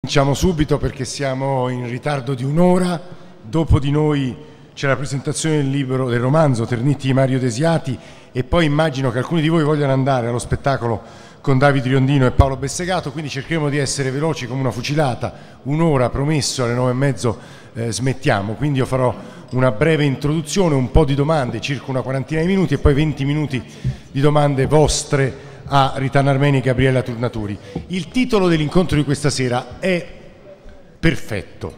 Cominciamo subito perché siamo in ritardo di un'ora. Dopo di noi c'è la presentazione del libro, del romanzo Ternitti di Mario Desiati, e poi immagino che alcuni di voi vogliano andare allo spettacolo con Davide Riondino e Paolo Bessegato, quindi cercheremo di essere veloci come una fucilata. Un'ora, promesso, alle 9:30 smettiamo, quindi io farò una breve introduzione, un po' di domande, circa una quarantina di minuti, e poi 20 minuti di domande vostre a Ritanna Armeni e Gabriella Turnaturi. Il titolo dell'incontro di questa sera è perfetto.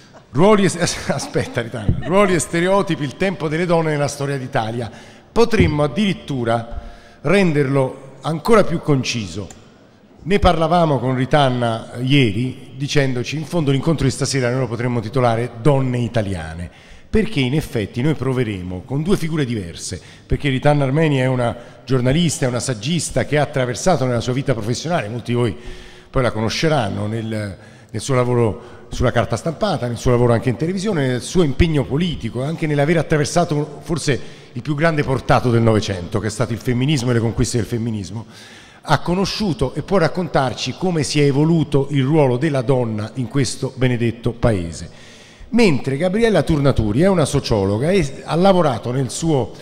Aspetta, Ritanna. Ruoli e stereotipi, il tempo delle donne nella storia d'Italia. Potremmo addirittura renderlo ancora più conciso. Ne parlavamo con Ritanna ieri dicendoci: in fondo l'incontro di stasera noi lo potremmo titolare Donne italiane, perché in effetti noi proveremo con due figure diverse, perché Ritanna Armeni è una giornalista, è una saggista che ha attraversato nella sua vita professionale, molti di voi poi la conosceranno, nel suo lavoro sulla carta stampata, nel suo lavoro anche in televisione, nel suo impegno politico, anche nell'aver attraversato forse il più grande portato del Novecento, che è stato il femminismo e le conquiste del femminismo. Ha conosciuto e può raccontarci come si è evoluto il ruolo della donna in questo benedetto paese. Mentre Gabriella Turnaturi è una sociologa e ha lavorato nelle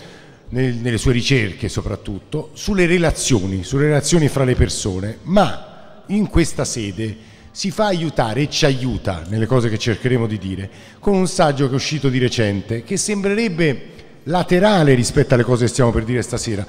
sue ricerche soprattutto sulle relazioni fra le persone, ma in questa sede si fa aiutare e ci aiuta nelle cose che cercheremo di dire con un saggio che è uscito di recente, che sembrerebbe laterale rispetto alle cose che stiamo per dire stasera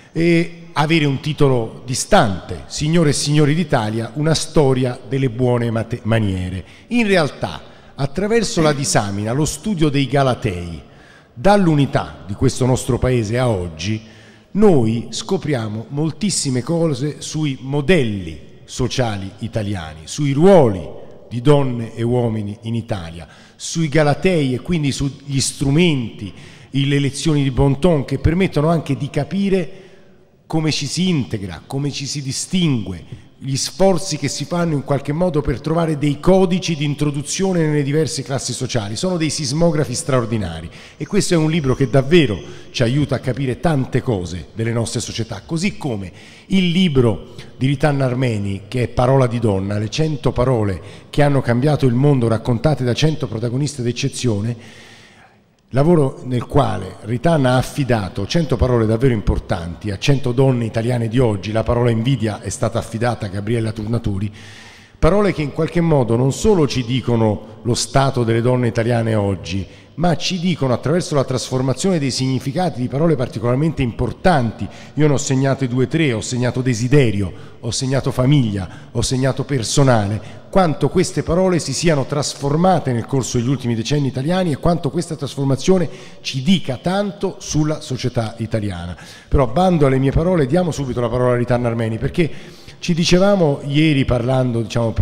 e avere un titolo distante: Signore e signori d'Italia, una storia delle buone maniere. In realtà, attraverso la disamina, lo studio dei Galatei, dall'unità di questo nostro paese a oggi, noi scopriamo moltissime cose sui modelli sociali italiani, sui ruoli di donne e uomini in Italia, sui Galatei e quindi sugli strumenti, le lezioni di bon ton che permettono anche di capire come ci si integra, come ci si distingue, gli sforzi che si fanno in qualche modo per trovare dei codici di introduzione nelle diverse classi sociali. Sono dei sismografi straordinari e questo è un libro che davvero ci aiuta a capire tante cose delle nostre società, così come il libro di Ritanna Armeni, che è Parola di donna, le 100 parole che hanno cambiato il mondo, raccontate da 100 protagoniste d'eccezione, lavoro nel quale Ritanna ha affidato 100 parole davvero importanti a 100 donne italiane di oggi. La parola invidia è stata affidata a Gabriella Turnaturi, parole che in qualche modo non solo ci dicono lo stato delle donne italiane oggi, ma ci dicono, attraverso la trasformazione dei significati di parole particolarmente importanti. Io ne ho segnate 2 o 3, ho segnato desiderio, ho segnato famiglia, ho segnato personale, quanto queste parole si siano trasformate nel corso degli ultimi decenni italiani e quanto questa trasformazione ci dica tanto sulla società italiana. Però, bando alle mie parole, diamo subito la parola a Ritanna Armeni, perché ci dicevamo ieri parlando,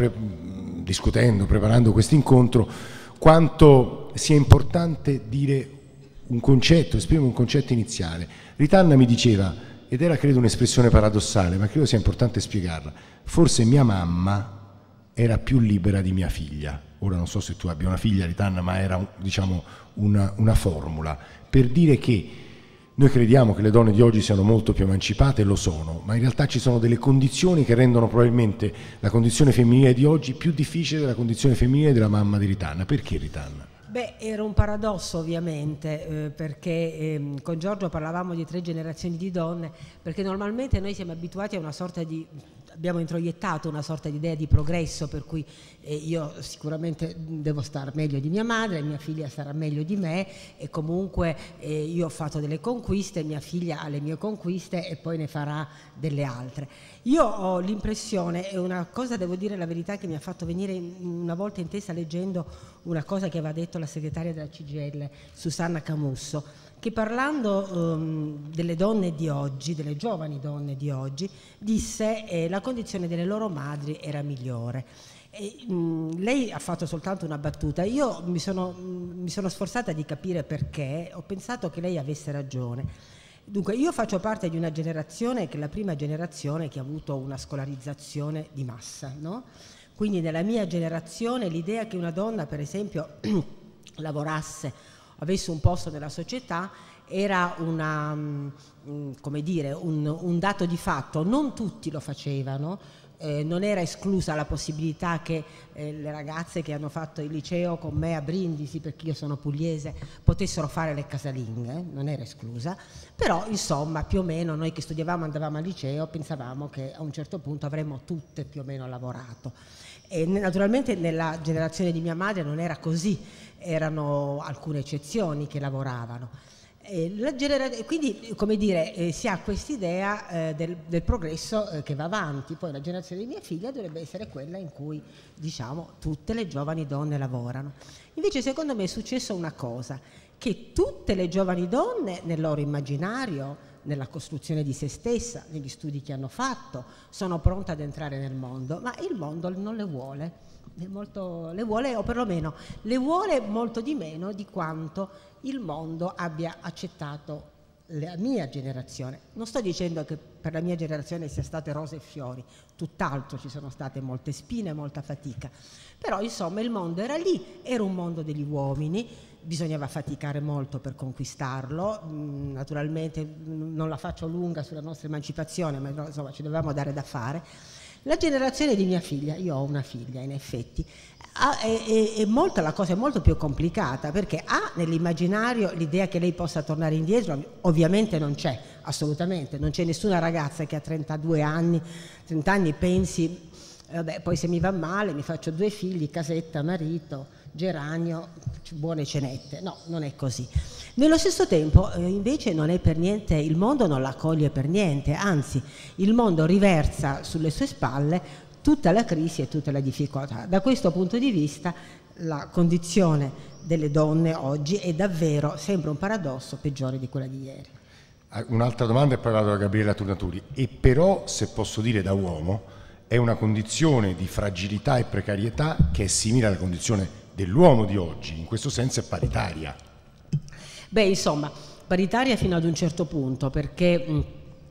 discutendo, preparando questo incontro, quanto sia importante dire un concetto, esprimere un concetto iniziale. Ritanna mi diceva, ed era credo un'espressione paradossale, ma credo sia importante spiegarla: forse mia mamma era più libera di mia figlia. Ora non so se tu abbia una figlia, Ritanna, ma era una formula per dire che noi crediamo che le donne di oggi siano molto più emancipate, e lo sono, ma in realtà ci sono delle condizioni che rendono probabilmente la condizione femminile di oggi più difficile della condizione femminile della mamma di Ritanna. Perché, Ritanna? Beh, era un paradosso ovviamente, perché con Giorgio parlavamo di 3 generazioni di donne, perché normalmente noi siamo abituati a una sorta di, abbiamo introiettato una sorta di idea di progresso, per cui io sicuramente devo star meglio di mia madre, mia figlia starà meglio di me, e comunque io ho fatto delle conquiste, mia figlia ha le mie conquiste e poi ne farà delle altre. Io ho l'impressione, e una cosa devo dire la verità che mi ha fatto venire una volta in testa leggendo una cosa che aveva detto la segretaria della CGIL, Susanna Camusso, che parlando delle donne di oggi, delle giovani donne di oggi, disse la condizione delle loro madri era migliore. Lei ha fatto soltanto una battuta. Io mi sono sforzata di capire perché, ho pensato che lei avesse ragione. Dunque, io faccio parte di una generazione che è la prima generazione che ha avuto una scolarizzazione di massa, no? Quindi nella mia generazione l'idea che una donna, per esempio, lavorasse, avesse un posto nella società, era come dire, un dato di fatto. Non tutti lo facevano, non era esclusa la possibilità che le ragazze che hanno fatto il liceo con me a Brindisi, perché io sono pugliese, potessero fare le casalinghe, non era esclusa, però insomma più o meno noi che studiavamo, andavamo al liceo, pensavamo che a un certo punto avremmo tutte più o meno lavorato. E naturalmente nella generazione di mia madre non era così, erano alcune eccezioni che lavoravano. Quindi, come dire, si ha quest'idea del progresso che va avanti. Poi la generazione di mia figlia dovrebbe essere quella in cui, diciamo, tutte le giovani donne lavorano. Invece secondo me è successo una cosa, che tutte le giovani donne nel loro immaginario, nella costruzione di se stessa, negli studi che hanno fatto, sono pronte ad entrare nel mondo, ma il mondo non le vuole. Le vuole, o perlomeno le vuole molto di meno di quanto il mondo abbia accettato la mia generazione. Non sto dicendo che per la mia generazione sia state rose e fiori, tutt'altro, ci sono state molte spine e molta fatica, però insomma il mondo era lì, era un mondo degli uomini, bisognava faticare molto per conquistarlo. Naturalmente non la faccio lunga sulla nostra emancipazione, ma insomma ci dovevamo dare da fare. La generazione di mia figlia, io ho una figlia in effetti, la cosa è molto più complicata, perché nell'immaginario l'idea che lei possa tornare indietro ovviamente non c'è, assolutamente, non c'è nessuna ragazza che a 32 anni, 30 anni pensi, vabbè, poi se mi va male mi faccio 2 figli, casetta, marito, geranio, buone cenette. No, non è così. Nello stesso tempo invece non è per niente, il mondo non la accoglie per niente, anzi il mondo riversa sulle sue spalle tutta la crisi e tutta la difficoltà. Da questo punto di vista la condizione delle donne oggi è davvero, sembra un paradosso, peggiore di quella di ieri. Un'altra domanda e poi vado a Gabriella Turnaturi. E però, se posso dire da uomo, è una condizione di fragilità e precarietà che è simile alla condizione dell'uomo di oggi, in questo senso è paritaria. Beh, insomma, paritaria fino ad un certo punto, perché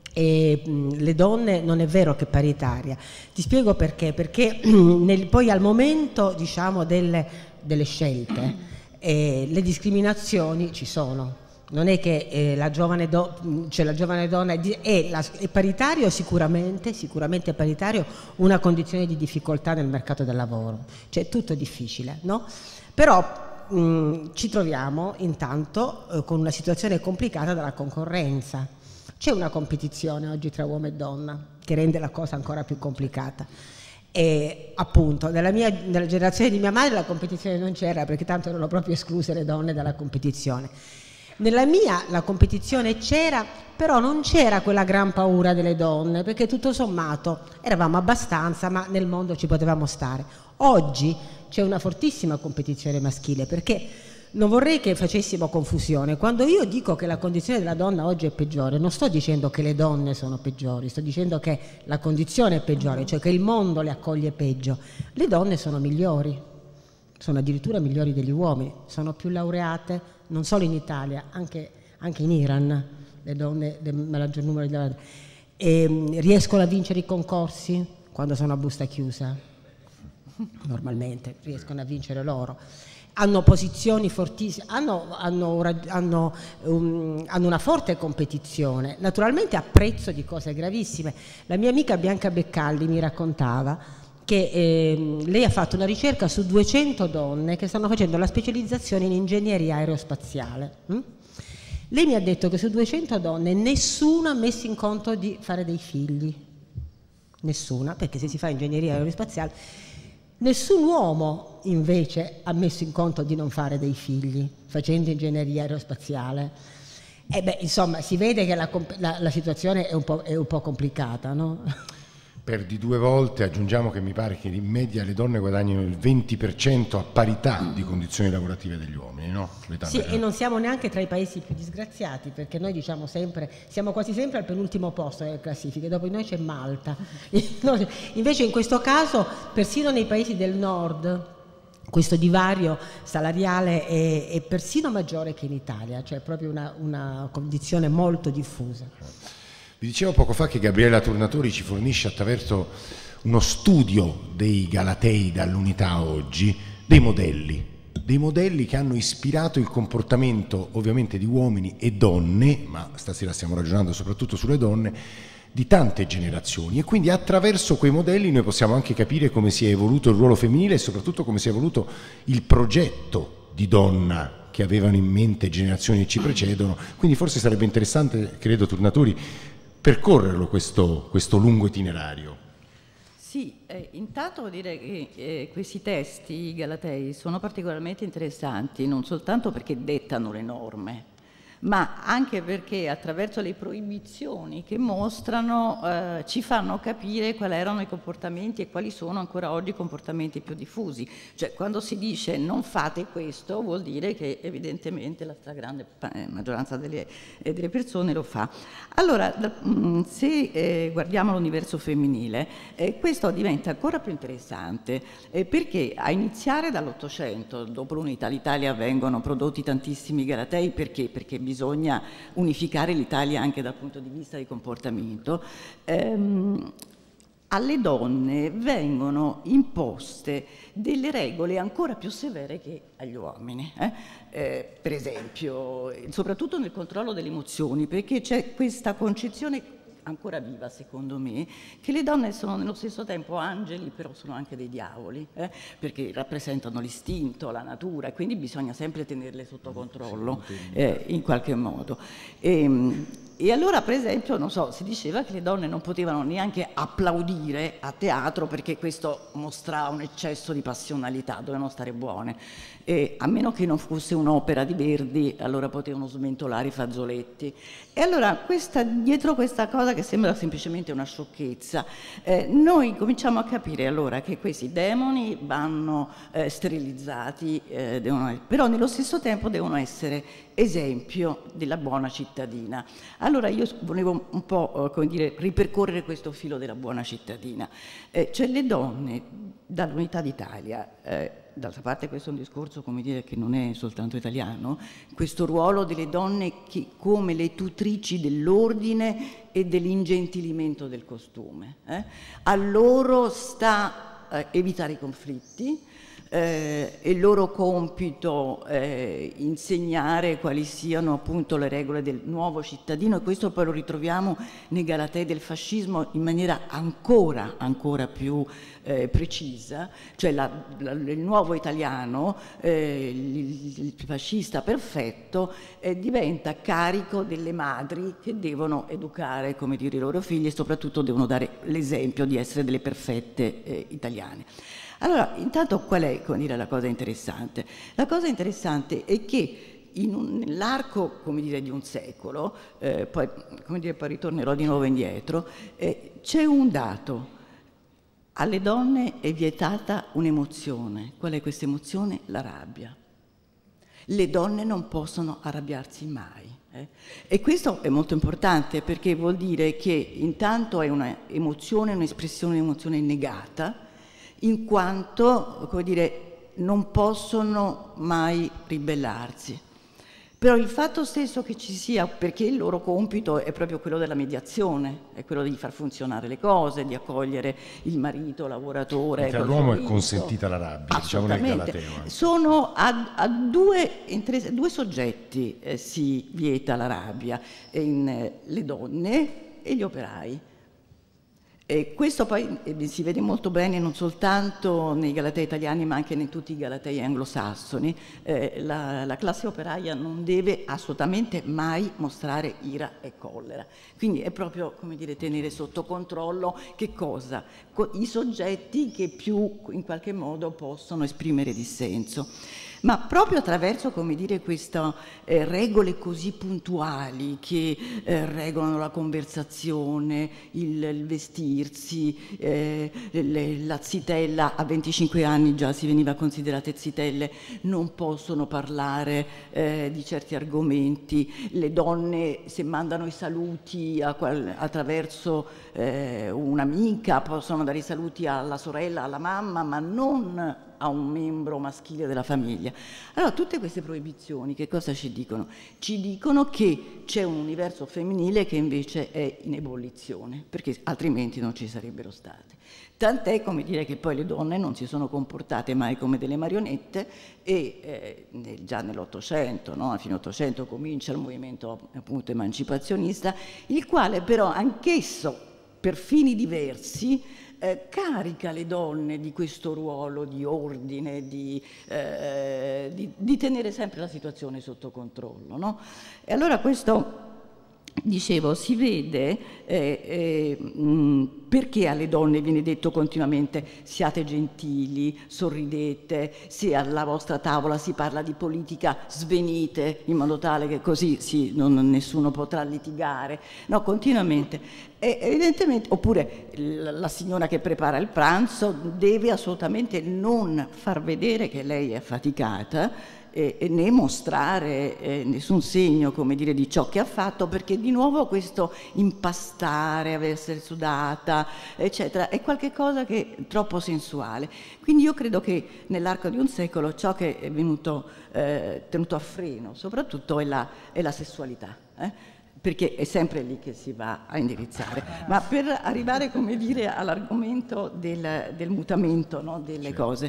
le donne non è vero che è paritaria. Ti spiego perché. Perché poi al momento, diciamo, delle scelte, le discriminazioni ci sono. Non è che la giovane donna è paritario, sicuramente è paritario una condizione di difficoltà nel mercato del lavoro, cioè è tutto difficile, no? Però ci troviamo intanto con una situazione complicata dalla concorrenza. C'è una competizione oggi tra uomo e donna che rende la cosa ancora più complicata. E appunto nella generazione di mia madre la competizione non c'era, perché tanto erano proprio escluse le donne dalla competizione. Nella mia la competizione c'era, però non c'era quella gran paura delle donne, perché tutto sommato eravamo abbastanza, ma nel mondo ci potevamo stare. Oggi c'è una fortissima competizione maschile, perché non vorrei che facessimo confusione. Quando io dico che la condizione della donna oggi è peggiore, non sto dicendo che le donne sono peggiori, sto dicendo che la condizione è peggiore, cioè che il mondo le accoglie peggio. Le donne sono migliori, sono addirittura migliori degli uomini, sono più laureate, non solo in Italia, anche in Iran, le donne del maggior numero di laureate, riescono a vincere i concorsi quando sono a busta chiusa, normalmente riescono a vincere loro. Hanno posizioni fortissime, hanno una forte competizione, naturalmente a prezzo di cose gravissime. La mia amica Bianca Beccalli mi raccontava che lei ha fatto una ricerca su 200 donne che stanno facendo la specializzazione in ingegneria aerospaziale. Lei mi ha detto che su 200 donne nessuna ha messo in conto di fare dei figli, nessuna, perché se si fa ingegneria aerospaziale. Nessun uomo invece ha messo in conto di non fare dei figli facendo ingegneria aerospaziale. E beh, insomma, si vede che la situazione è un po' complicata, no? Perdi 2 volte, aggiungiamo che mi pare che in media le donne guadagnino il 20% a parità di condizioni lavorative degli uomini, no? Sì, e non siamo neanche tra i paesi più disgraziati, perché noi diciamo sempre, siamo quasi sempre al penultimo posto delle classifiche, dopo di noi c'è Malta. Invece in questo caso, persino nei paesi del nord, questo divario salariale è persino maggiore che in Italia, cioè proprio una condizione molto diffusa. Vi dicevo poco fa che Gabriella Turnatori ci fornisce attraverso uno studio dei Galatei dall'Unità oggi dei modelli che hanno ispirato il comportamento ovviamente di uomini e donne, ma stasera stiamo ragionando soprattutto sulle donne, di tante generazioni, e quindi attraverso quei modelli noi possiamo anche capire come si è evoluto il ruolo femminile e soprattutto come si è evoluto il progetto di donna che avevano in mente generazioni che ci precedono. Quindi forse sarebbe interessante, credo, Tornatori, percorrerlo questo lungo itinerario. Sì, intanto vuol dire che questi testi galatei sono particolarmente interessanti, non soltanto perché dettano le norme, ma anche perché attraverso le proibizioni che mostrano ci fanno capire quali erano i comportamenti e quali sono ancora oggi i comportamenti più diffusi. Cioè, quando si dice non fate questo, vuol dire che evidentemente la stragrande maggioranza delle persone lo fa. Allora, se guardiamo l'universo femminile, questo diventa ancora più interessante, perché a iniziare dall'800, dopo l'unità d'Italia, vengono prodotti tantissimi galatei. Perché? Perché bisogna unificare l'Italia anche dal punto di vista di comportamento. Alle donne vengono imposte delle regole ancora più severe che agli uomini. Per esempio, soprattutto nel controllo delle emozioni, perché c'è questa concezione ancora viva, secondo me, che le donne sono nello stesso tempo angeli, però sono anche dei diavoli, perché rappresentano l'istinto, la natura, e quindi bisogna sempre tenerle sotto controllo, in qualche modo. E allora, per esempio, non so, si diceva che le donne non potevano neanche applaudire a teatro perché questo mostrava un eccesso di passionalità, dovevano stare buone. E a meno che non fosse un'opera di Verdi, allora potevano sventolare i fazzoletti. E allora, dietro questa cosa che sembra semplicemente una sciocchezza, noi cominciamo a capire allora che questi demoni vanno sterilizzati, però nello stesso tempo devono essere esempio della buona cittadina. Allora io volevo un po' come dire, ripercorrere questo filo della buona cittadina. Cioè le donne dall'unità d'Italia, d'altra parte questo è un discorso, come dire, che non è soltanto italiano, questo ruolo delle donne come le tutrici dell'ordine e dell'ingentilimento del costume. A loro sta evitare i conflitti, è il loro compito insegnare quali siano appunto le regole del nuovo cittadino, e questo poi lo ritroviamo nei Galatei del fascismo in maniera ancora più precisa, cioè il nuovo italiano, il fascista perfetto, diventa carico delle madri che devono educare, come dire, i loro figli, e soprattutto devono dare l'esempio di essere delle perfette italiane. Allora, intanto qual è, come dire, la cosa interessante? La cosa interessante è che nell'arco, come dire, di un secolo, poi, come dire, poi ritornerò di nuovo indietro, c'è un dato. Alle donne è vietata un'emozione. Qual è questa emozione? La rabbia. Le donne non possono arrabbiarsi mai. E questo è molto importante perché vuol dire che intanto è un'emozione, un'espressione di emozione negata, in quanto, come dire, non possono mai ribellarsi. Però il fatto stesso che ci sia, perché il loro compito è proprio quello della mediazione, è quello di far funzionare le cose, di accogliere il marito, lavoratore. Mentre all'uomo è consentita la rabbia, diciamo nel Galateo. Sono a due soggetti si vieta la rabbia, le donne e gli operai. E questo poi si vede molto bene non soltanto nei Galatei italiani ma anche in tutti i Galatei anglosassoni. La classe operaia non deve assolutamente mai mostrare ira e collera. Quindi è proprio, come dire, tenere sotto controllo che cosa? I soggetti che più in qualche modo possono esprimere dissenso. Ma proprio attraverso, come dire, queste regole così puntuali che regolano la conversazione, il vestirsi, la zitella, a 25 anni già si veniva considerate zitelle, non possono parlare di certi argomenti, le donne se mandano i saluti attraverso un'amica possono dare i saluti alla sorella, alla mamma, ma non a un membro maschile della famiglia. Allora, tutte queste proibizioni che cosa ci dicono? Ci dicono che c'è un universo femminile che invece è in ebollizione, perché altrimenti non ci sarebbero state. Tant'è, come dire, che poi le donne non si sono comportate mai come delle marionette e già nell'Ottocento, no? A fine Ottocento comincia il movimento appunto emancipazionista, il quale però anch'esso, per fini diversi, carica le donne di questo ruolo di ordine, di tenere sempre la situazione sotto controllo, no? E allora questo, dicevo, si vede perché alle donne viene detto continuamente siate gentili, sorridete, se alla vostra tavola si parla di politica svenite in modo tale che così nessuno potrà litigare, no, continuamente. E evidentemente, oppure la signora che prepara il pranzo deve assolutamente non far vedere che lei è affaticata, né mostrare nessun segno, come dire, di ciò che ha fatto, perché di nuovo questo impastare, essere sudata, eccetera, è qualcosa che è troppo sensuale. Quindi io credo che nell'arco di un secolo ciò che è venuto tenuto a freno soprattutto è la sessualità, perché è sempre lì che si va a indirizzare. Ma per arrivare, come dire, all'argomento del mutamento, no, delle cose,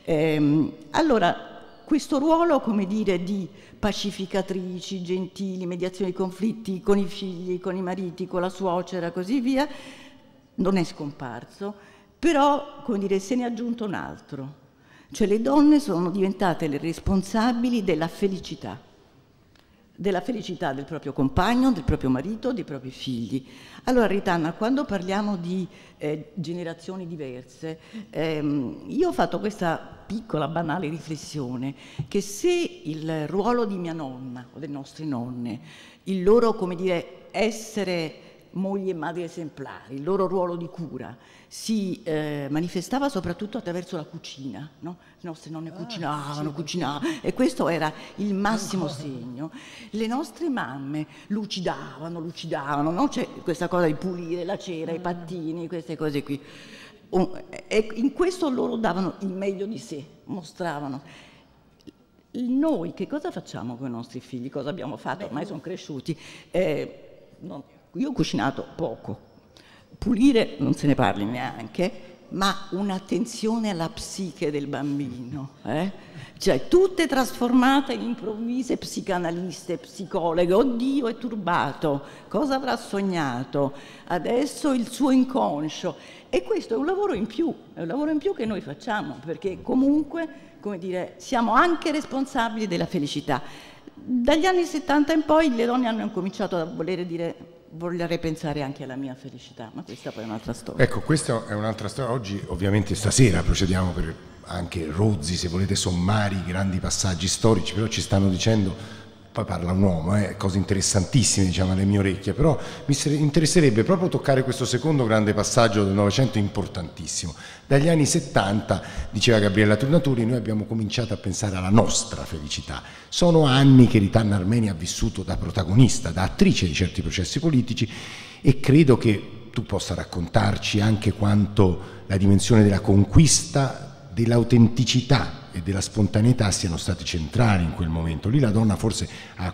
allora questo ruolo, come dire, di pacificatrici, gentili, mediazione di conflitti con i figli, con i mariti, con la suocera e così via, non è scomparso, però, come dire, se ne è aggiunto un altro. Cioè le donne sono diventate le responsabili della felicità del proprio compagno, del proprio marito, dei propri figli. Allora, Ritanna, quando parliamo di generazioni diverse, io ho fatto questa piccola, banale riflessione, che se il ruolo di mia nonna o delle nostre nonne, il loro, come dire, essere mogli e madri esemplari, il loro ruolo di cura, si manifestava soprattutto attraverso la cucina, no? Le nostre nonne cucinavano, e questo era il massimo segno. Le nostre mamme lucidavano, no? C'è questa cosa di pulire la cera, i pattini, queste cose qui. E in questo loro davano il meglio di sé, mostravano. Noi che cosa facciamo con i nostri figli? Cosa abbiamo fatto? Ormai sono cresciuti. Io ho cucinato poco, pulire non se ne parli neanche, ma un'attenzione alla psiche del bambino, cioè tutte trasformate in improvvise psicanaliste, psicologhe. Oddio, è turbato, cosa avrà sognato, adesso il suo inconscio. E questo è un lavoro in più, che noi facciamo, perché comunque, come dire, siamo anche responsabili della felicità. Dagli anni 70 in poi le donne hanno cominciato a voler pensare anche alla mia felicità, ma questa poi è un'altra storia. Ecco, questa è un'altra storia. Oggi, ovviamente, stasera procediamo per anche rozzi, se volete, sommari, grandi passaggi storici, però ci stanno dicendo, poi parla un uomo, cose interessantissime, diciamo, alle mie orecchie, però mi interesserebbe proprio toccare questo secondo grande passaggio del Novecento importantissimo. Dagli anni 70, diceva Gabriella Tornaturi, noi abbiamo cominciato a pensare alla nostra felicità. Sono anni che Ritanna Armeni ha vissuto da protagonista, da attrice di certi processi politici, e credo che tu possa raccontarci anche quanto la dimensione della conquista, dell'autenticità e della spontaneità siano stati centrali in quel momento. Lì la donna forse ha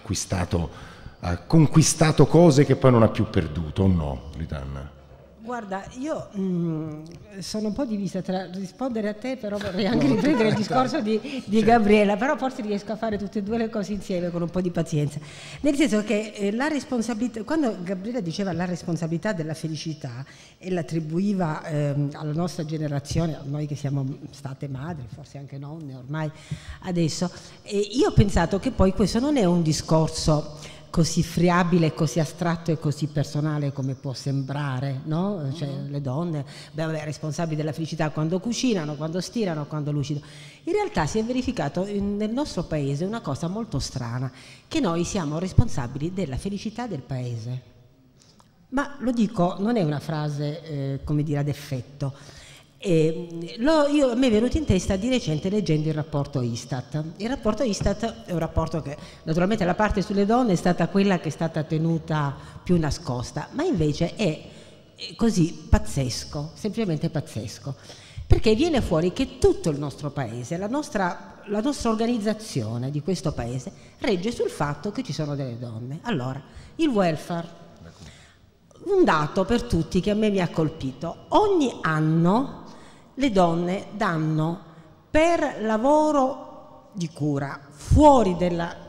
conquistato cose che poi non ha più perduto, o no, Ritanna? Guarda, io sono un po' divisa tra rispondere a te, però vorrei anche riprendere il discorso di Gabriella, però forse riesco a fare tutte e due le cose insieme con un po' di pazienza. Nel senso che la responsabilità, quando Gabriella diceva la responsabilità della felicità e l'attribuiva alla nostra generazione, a noi che siamo state madri, forse anche nonne ormai adesso, io ho pensato che poi questo non è un discorso così friabile, così astratto e così personale come può sembrare, no? Cioè, le donne, responsabili della felicità quando cucinano, quando stirano, quando lucidano. In realtà si è verificato nel nostro paese una cosa molto strana, che noi siamo responsabili della felicità del paese. Ma lo dico, non è una frase, come dire, ad effetto. A me è venuto in testa di recente leggendo il rapporto Istat. Il rapporto Istat è un rapporto che naturalmente la parte sulle donne è stata quella che è stata tenuta più nascosta, ma invece è così pazzesco, semplicemente pazzesco. Perché viene fuori che tutto il nostro paese, la nostra organizzazione di questo paese regge sul fatto che ci sono delle donne. Allora, il welfare, un dato per tutti che a me mi ha colpito: ogni anno le donne danno per lavoro di cura fuori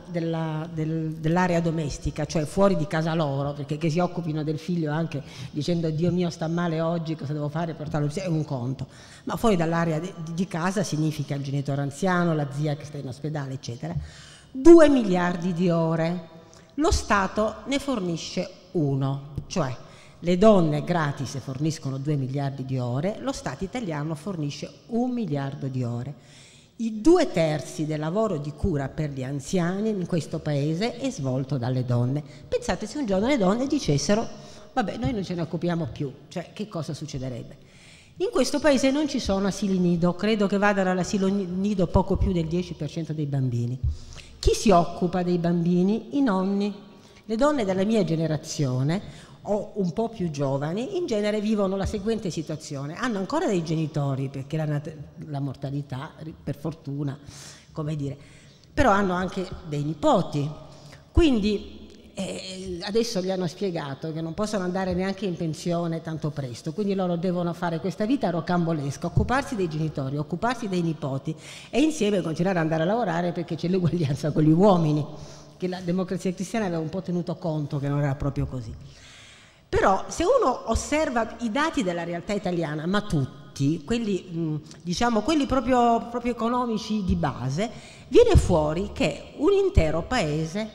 dell'area domestica, cioè fuori di casa loro, perché che si occupino del figlio anche dicendo Dio mio sta male oggi, cosa devo fare, portarlo, è un conto, ma fuori dall'area di casa significa il genitore anziano, la zia che sta in ospedale, eccetera. 2 miliardi di ore, lo Stato ne fornisce 1, cioè le donne gratis forniscono 2 miliardi di ore, lo Stato italiano fornisce 1 miliardo di ore. I 2/3 del lavoro di cura per gli anziani in questo paese è svolto dalle donne. Pensate se un giorno le donne dicessero vabbè, noi non ce ne occupiamo più, cioè che cosa succederebbe? In questo paese non ci sono asili nido, credo che vadano all'asilo nido poco più del 10% dei bambini. Chi si occupa dei bambini? I nonni. Le donne della mia generazione o un po' più giovani in genere vivono la seguente situazione: hanno ancora dei genitori perché la mortalità, per fortuna, come dire, però hanno anche dei nipoti, quindi adesso gli hanno spiegato che non possono andare neanche in pensione tanto presto, quindi loro devono fare questa vita rocambolesca, occuparsi dei genitori, occuparsi dei nipoti e insieme continuare ad andare a lavorare perché c'è l'uguaglianza con gli uomini, che la Democrazia Cristiana aveva un po' tenuto conto che non era proprio così. Però se uno osserva i dati della realtà italiana, ma tutti, quelli, diciamo, quelli proprio economici di base, viene fuori che un intero paese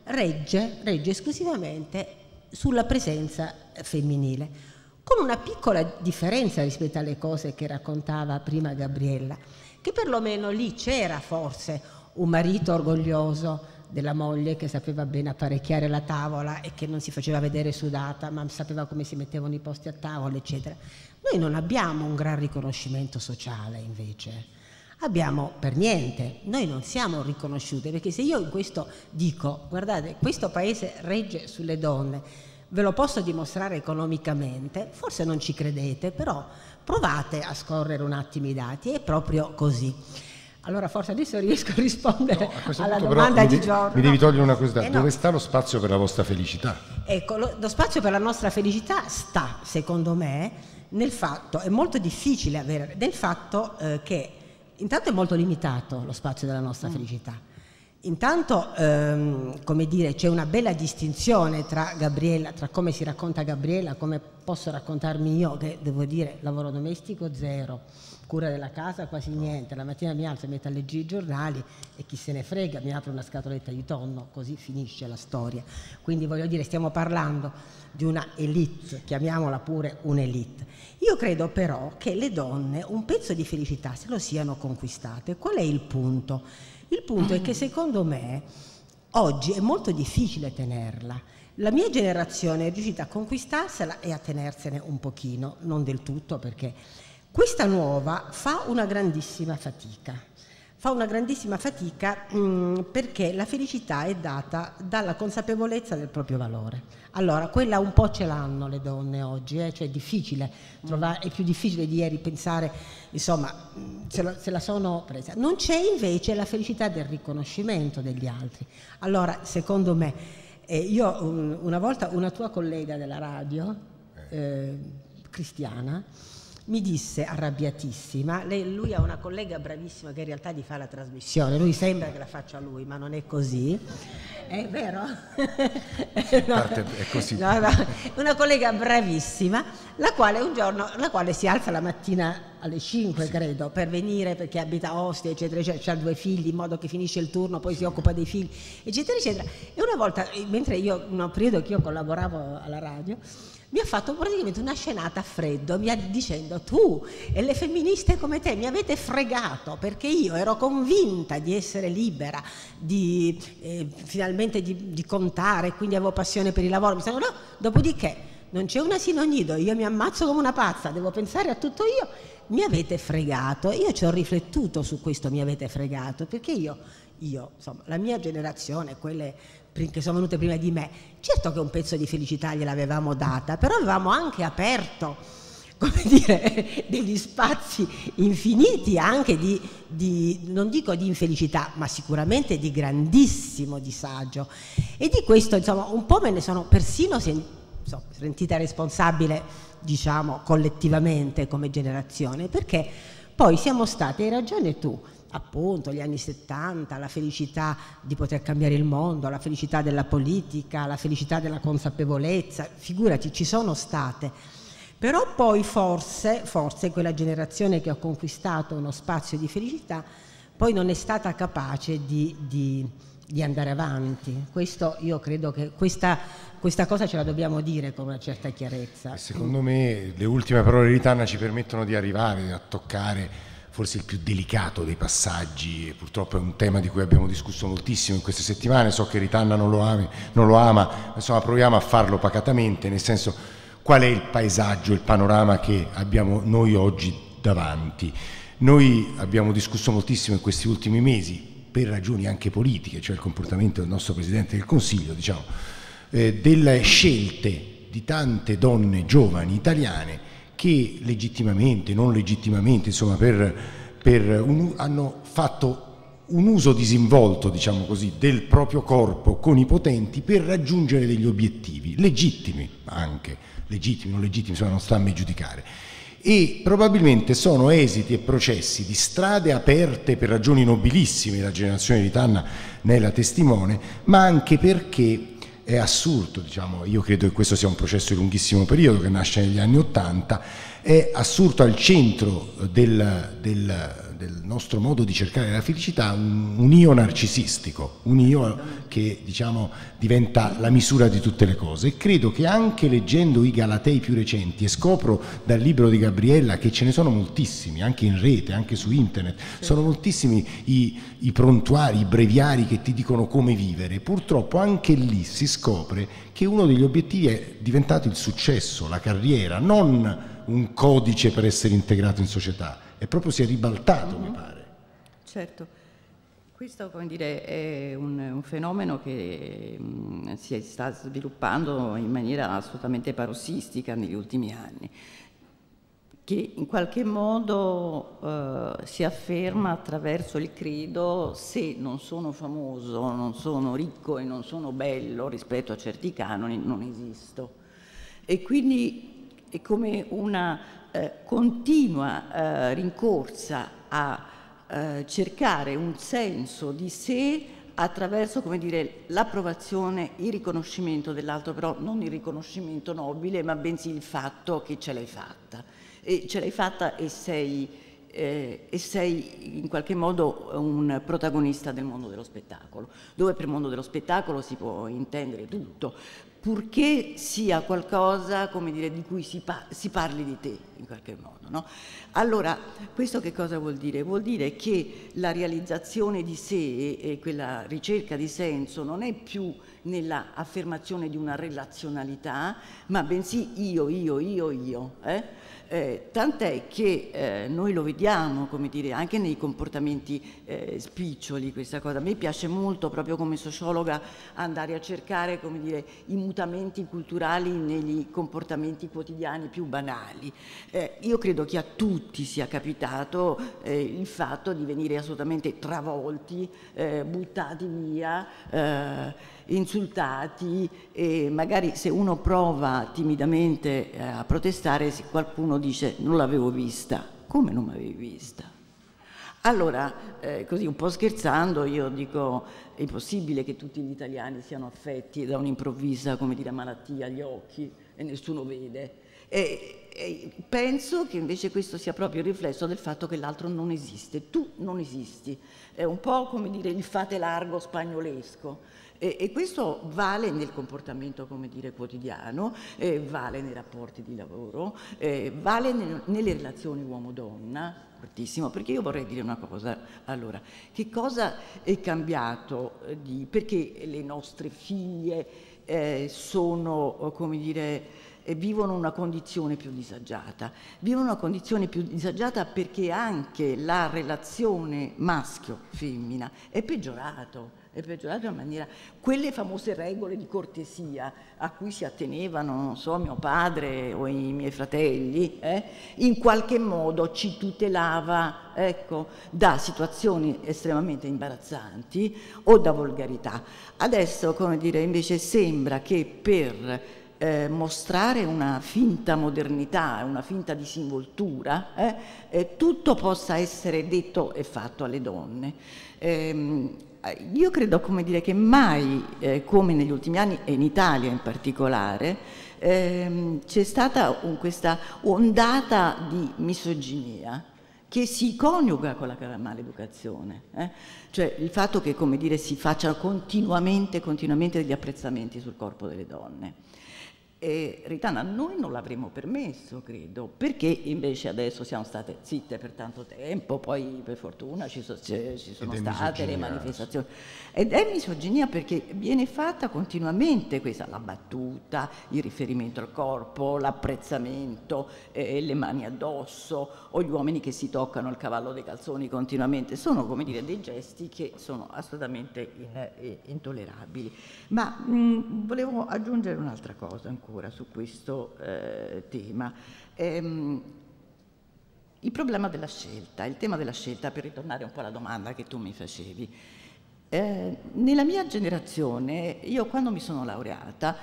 regge esclusivamente sulla presenza femminile, con una piccola differenza rispetto alle cose che raccontava prima Gabriella, che perlomeno lì c'era forse un marito orgoglioso della moglie che sapeva bene apparecchiare la tavola e che non si faceva vedere sudata, ma sapeva come si mettevano i posti a tavola, eccetera. Noi non abbiamo un gran riconoscimento sociale, invece. Abbiamo per niente, noi non siamo riconosciute, perché se io in questo dico, guardate, questo paese regge sulle donne, ve lo posso dimostrare economicamente, forse non ci credete, però provate a scorrere un attimo i dati, è proprio così. Allora forse adesso riesco a rispondere alla domanda di Giorgio. Mi devi togliere una curiosità, dove sta lo spazio per la vostra felicità? Ecco, lo spazio per la nostra felicità sta, secondo me, nel fatto, è molto difficile avere, nel fatto che intanto è molto limitato lo spazio della nostra felicità. Intanto, come dire, c'è una bella distinzione tra Gabriella, tra come si racconta Gabriella, come posso raccontarmi io, che devo dire lavoro domestico zero, cura della casa quasi niente, la mattina mi alzo e metto a leggere i giornali e chi se ne frega, mi apro una scatoletta di tonno, così finisce la storia. Quindi voglio dire, stiamo parlando di una elite, chiamiamola pure un'elite. Io credo però che le donne un pezzo di felicità se lo siano conquistate. Qual è il punto? Il punto è che secondo me oggi è molto difficile tenerla. La mia generazione è riuscita a conquistarsela e a tenersene un pochino, non del tutto, perché questa nuova fa una grandissima fatica. Fa una grandissima fatica perché la felicità è data dalla consapevolezza del proprio valore. Allora, quella un po' ce l'hanno le donne oggi, cioè è difficile trovare, è più difficile di ieri pensare, insomma, se la sono presa. Non c'è invece la felicità del riconoscimento degli altri. Allora, secondo me, io una volta una tua collega della radio, Cristiana, mi disse arrabbiatissima, lui ha una collega bravissima che in realtà gli fa la trasmissione, lui sembra che la faccia lui, ma non è così, è vero? No, è così. No, una collega bravissima, la quale si alza la mattina alle 5 credo per venire perché abita a Ostia eccetera eccetera, ha 2 figli in modo che finisce il turno poi si occupa dei figli eccetera eccetera, e una volta mentre io in un periodo che io collaboravo alla radio mi ha fatto praticamente una scenata a freddo dicendo tu e le femministe come te mi avete fregato perché io ero convinta di essere libera, finalmente di contare, quindi avevo passione per il lavoro, mi stanno, no, dopodiché non c'è un asilo nido, io mi ammazzo come una pazza, devo pensare a tutto io, mi avete fregato. Io ci ho riflettuto su questo mi avete fregato, perché io insomma, la mia generazione, quelle che sono venute prima di me, certo che un pezzo di felicità gliel'avevamo data, però avevamo anche aperto come dire, degli spazi infiniti anche non dico di infelicità, ma sicuramente di grandissimo disagio. E di questo, insomma, un po' me ne sono persino sentita responsabile, diciamo, collettivamente come generazione, perché poi siamo stati, hai ragione tu, appunto gli anni 70, la felicità di poter cambiare il mondo, la felicità della politica, la felicità della consapevolezza, figurati, ci sono state. Però poi forse quella generazione che ha conquistato uno spazio di felicità poi non è stata capace di andare avanti. Questo, io credo che questa cosa ce la dobbiamo dire con una certa chiarezza. Secondo me le ultime parole di Ritanna ci permettono di arrivare a toccare forse il più delicato dei passaggi, e purtroppo è un tema di cui abbiamo discusso moltissimo in queste settimane. So che Ritanna non lo ama, insomma proviamo a farlo pacatamente, nel senso, qual è il paesaggio, il panorama che abbiamo noi oggi davanti. Noi abbiamo discusso moltissimo in questi ultimi mesi, per ragioni anche politiche, cioè il comportamento del nostro Presidente del Consiglio, diciamo, delle scelte di tante donne giovani italiane che legittimamente, non legittimamente, insomma, hanno fatto un uso disinvolto, diciamo così, del proprio corpo con i potenti per raggiungere degli obiettivi, legittimi anche, legittimi, non legittimi, insomma non sta a me giudicare. E probabilmente sono esiti e processi di strade aperte per ragioni nobilissime, la generazione di Ritanna ne è la testimone, ma anche perché è assurdo, diciamo, io credo che questo sia un processo di lunghissimo periodo che nasce negli anni '80, è assurdo al centro del nostro modo di cercare la felicità un io narcisistico, un io che, diciamo, diventa la misura di tutte le cose. E credo che anche leggendo i Galatei più recenti, e scopro dal libro di Gabriella che ce ne sono moltissimi, anche in rete, anche su internet, sono moltissimi i prontuari, i breviari che ti dicono come vivere. Purtroppo anche lì si scopre che uno degli obiettivi è diventato il successo, la carriera, non un codice per essere integrato in società, e proprio si è ribaltato, mi pare. Certo, questo, come dire, è un fenomeno che si sta sviluppando in maniera assolutamente parossistica negli ultimi anni, che in qualche modo si afferma attraverso il credo: se non sono famoso, non sono ricco e non sono bello rispetto a certi canoni, non esisto. E quindi è come una continua rincorsa a cercare un senso di sé attraverso, come dire, l'approvazione, il riconoscimento dell'altro, però non il riconoscimento nobile, ma bensì il fatto che ce l'hai fatta. E ce l'hai fatta e sei in qualche modo un protagonista del mondo dello spettacolo, dove per mondo dello spettacolo si può intendere tutto, purché sia qualcosa, come dire, di cui si parli di te in qualche modo, no? Allora, questo che cosa vuol dire? Vuol dire che la realizzazione di sé e quella ricerca di senso non è più nella affermazione di una relazionalità, ma bensì io. Tant'è che noi lo vediamo, come dire, anche nei comportamenti spiccioli, questa cosa. A me piace molto, proprio come sociologa, andare a cercare, come dire, i mutamenti culturali negli comportamenti quotidiani più banali. Io credo che a tutti sia capitato il fatto di venire assolutamente travolti, buttati via, insultati, e magari se uno prova timidamente a protestare, qualcuno dice: non l'avevo vista. Come non l'avevi vista? Allora, così un po' scherzando, io dico: è impossibile che tutti gli italiani siano affetti da un'improvvisa, come dire, malattia agli occhi e nessuno vede. E penso che invece questo sia proprio il riflesso del fatto che l'altro non esiste, tu non esisti. È un po', come dire, il fate largo spagnolesco. E questo vale nel comportamento, come dire, quotidiano, vale nei rapporti di lavoro, vale nelle relazioni uomo-donna, fortissimo, perché io vorrei dire una cosa. Allora, che cosa è cambiato? Perché le nostre figlie sono, come dire, vivono una condizione più disagiata. Vivono una condizione più disagiata perché anche la relazione maschio-femmina è peggiorato in maniera... Quelle famose regole di cortesia a cui si attenevano, non so, mio padre o i miei fratelli, in qualche modo ci tutelava, ecco, da situazioni estremamente imbarazzanti o da volgarità. Adesso, come dire, invece sembra che per mostrare una finta modernità, una finta disinvoltura, tutto possa essere detto e fatto alle donne. Io credo, come dire, che mai, come negli ultimi anni, e in Italia in particolare, c'è stata questa ondata di misoginia che si coniuga con la maleducazione, cioè il fatto che, come dire, si facciano continuamente degli apprezzamenti sul corpo delle donne. Ritana, noi non l'avremmo permesso, credo, perché invece adesso siamo state zitte per tanto tempo, poi per fortuna ci sono state le manifestazioni. Ed è misoginia perché viene fatta continuamente questa, la battuta, il riferimento al corpo, l'apprezzamento, le mani addosso, o gli uomini che si toccano il cavallo dei calzoni continuamente. Sono, come dire, dei gesti che sono assolutamente intollerabili. Ma volevo aggiungere un'altra cosa ancora su questo tema. Il problema della scelta, il tema della scelta, per ritornare un po' alla domanda che tu mi facevi. Nella mia generazione, io quando mi sono laureata,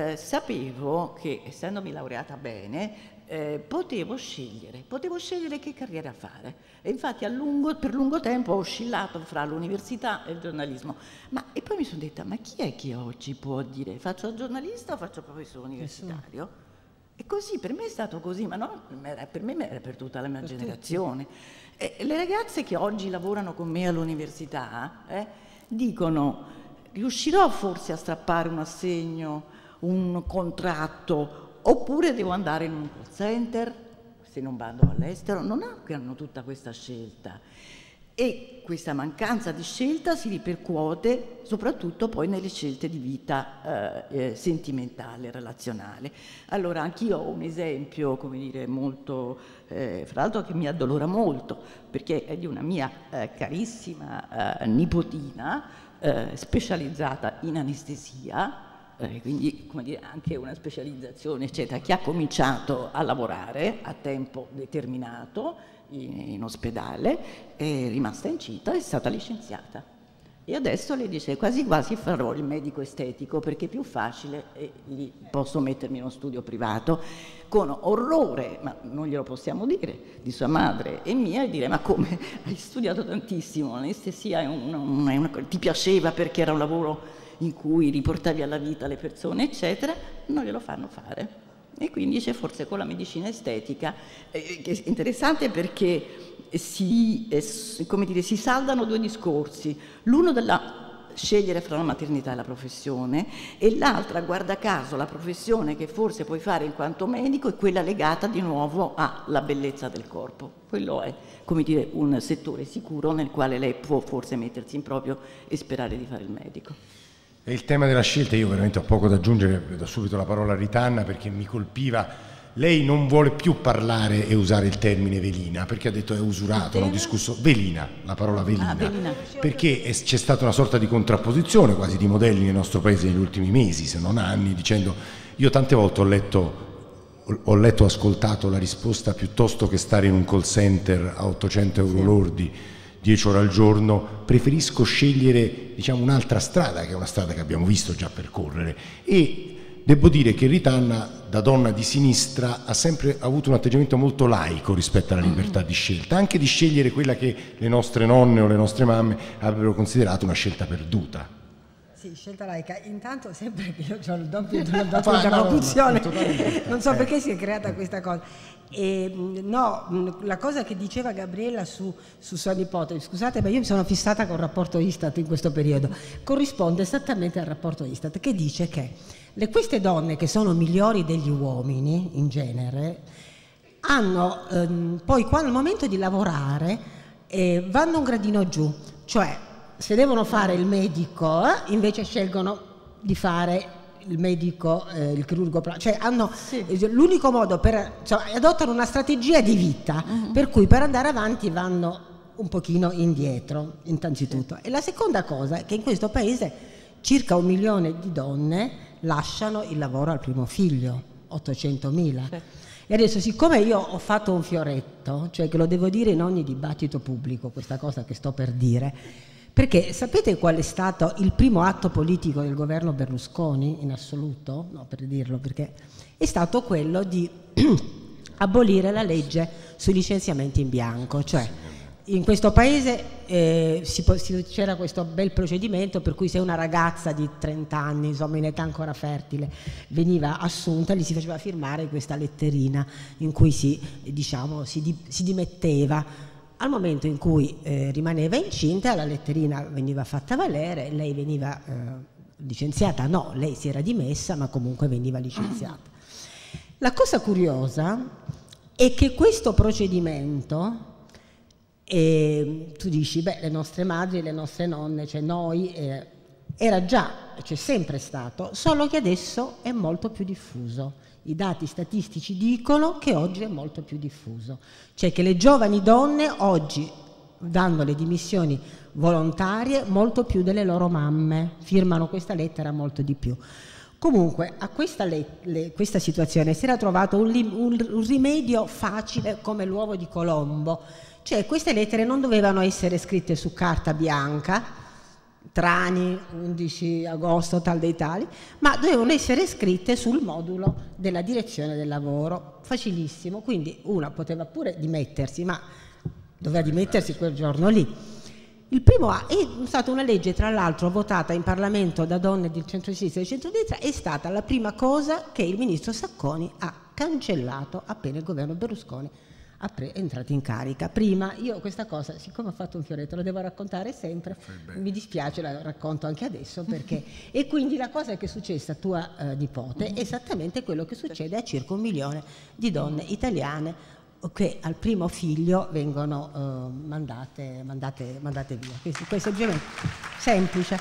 sapevo che, essendomi laureata bene, potevo scegliere che carriera fare. E infatti per lungo tempo ho oscillato fra l'università e il giornalismo. E poi mi sono detta, ma chi è che oggi può dire faccio il giornalista o faccio professore universitario? E così, per me è stato così, ma non per me, era per tutta la mia generazione. Le ragazze che oggi lavorano con me all'università dicono, riuscirò forse a strappare un assegno, un contratto, oppure devo andare in un call center, se non vado all'estero? Non hanno tutta questa scelta. E questa mancanza di scelta si ripercuote soprattutto poi nelle scelte di vita sentimentale, relazionale. Allora, anch'io ho un esempio, come dire, molto, fra l'altro che mi addolora molto, perché è di una mia carissima nipotina specializzata in anestesia, quindi, come dire, anche una specializzazione, eccetera, che ha cominciato a lavorare a tempo determinato in ospedale, è rimasta incinta e è stata licenziata. E adesso le dice, quasi quasi farò il medico estetico perché è più facile e lì posso mettermi in uno studio privato, con orrore, ma non glielo possiamo dire, di sua madre e mia, e dire, ma come, hai studiato tantissimo, l'anestesia ti piaceva perché era un lavoro in cui riportavi alla vita le persone, eccetera, non glielo fanno fare. E quindi c'è forse con la medicina estetica, che è interessante perché si saldano due discorsi, l'uno della scegliere fra la maternità e la professione, e l'altra, guarda caso, la professione che forse puoi fare in quanto medico è quella legata di nuovo alla bellezza del corpo. Quello è, come dire, un settore sicuro nel quale lei può forse mettersi in proprio e sperare di fare il medico. E il tema della scelta, io veramente ho poco da aggiungere, do subito la parola a Ritanna perché mi colpiva. Lei non vuole più parlare e usare il termine velina perché ha detto è usurato, hanno discusso velina, la parola velina, perché c'è stata una sorta di contrapposizione quasi di modelli nel nostro paese negli ultimi mesi, se non anni, dicendo, io tante volte ho letto e ascoltato la risposta, piuttosto che stare in un call center a 800 euro lordi 10 ore al giorno, preferisco scegliere, diciamo, un'altra strada, che è una strada che abbiamo visto già percorrere. E devo dire che Ritanna, da donna di sinistra, ha sempre avuto un atteggiamento molto laico rispetto alla libertà di scelta, anche di scegliere quella che le nostre nonne o le nostre mamme avrebbero considerato una scelta perduta. Sì, scelta laica. Intanto, sempre che io ho il doppio interlocuzione, non so perché si è creata questa cosa. No, la cosa che diceva Gabriella su sua nipote, scusate, ma io mi sono fissata col rapporto Istat in questo periodo, corrisponde esattamente al rapporto Istat, che dice che queste donne che sono migliori degli uomini in genere hanno poi, quando al momento di lavorare, vanno un gradino giù, cioè se devono fare il medico invece scelgono di fare il medico, il chirurgo, cioè hanno l'unico modo per, cioè, adottano una strategia di vita per cui per andare avanti vanno un pochino indietro innanzitutto. E la seconda cosa è che in questo paese circa 1 milione di donne lasciano il lavoro al primo figlio, 800.000. E adesso, siccome io ho fatto un fioretto, cioè che lo devo dire in ogni dibattito pubblico, questa cosa che sto per dire, perché sapete qual è stato il primo atto politico del governo Berlusconi in assoluto? No, per dirlo, perché è stato quello di abolire la legge sui licenziamenti in bianco, cioè in questo paese c'era questo bel procedimento per cui se una ragazza di 30 anni, insomma in età ancora fertile, veniva assunta, gli si faceva firmare questa letterina in cui si dimetteva. Al momento in cui rimaneva incinta, la letterina veniva fatta valere, lei veniva licenziata, no, lei si era dimessa, ma comunque veniva licenziata. La cosa curiosa è che questo procedimento, tu dici, beh, le nostre madri, le nostre nonne, cioè noi, era già, c'è sempre stato, solo che adesso è molto più diffuso. I dati statistici dicono che oggi è molto più diffuso, cioè che le giovani donne oggi danno le dimissioni volontarie molto più delle loro mamme, firmano questa lettera molto di più. Comunque a questa situazione si era trovato un rimedio facile come l'uovo di Colombo, cioè queste lettere non dovevano essere scritte su carta bianca, Trani, 11 agosto, tal dei tali, ma dovevano essere scritte sul modulo della direzione del lavoro, facilissimo, quindi una poteva pure dimettersi, ma doveva dimettersi quel giorno lì. Il primo è stata una legge, tra l'altro, votata in Parlamento da donne del centro-sinistra e del centro-destra, è stata la prima cosa che il ministro Sacconi ha cancellato appena il governo Berlusconi è entrato in carica. Prima io questa cosa, siccome ho fatto un fioretto, lo devo raccontare sempre, mi dispiace, la racconto anche adesso perché e quindi la cosa che è successa a tua nipote è esattamente quello che succede a circa 1 milione di donne italiane che al primo figlio vengono mandate via. Questo è semplice.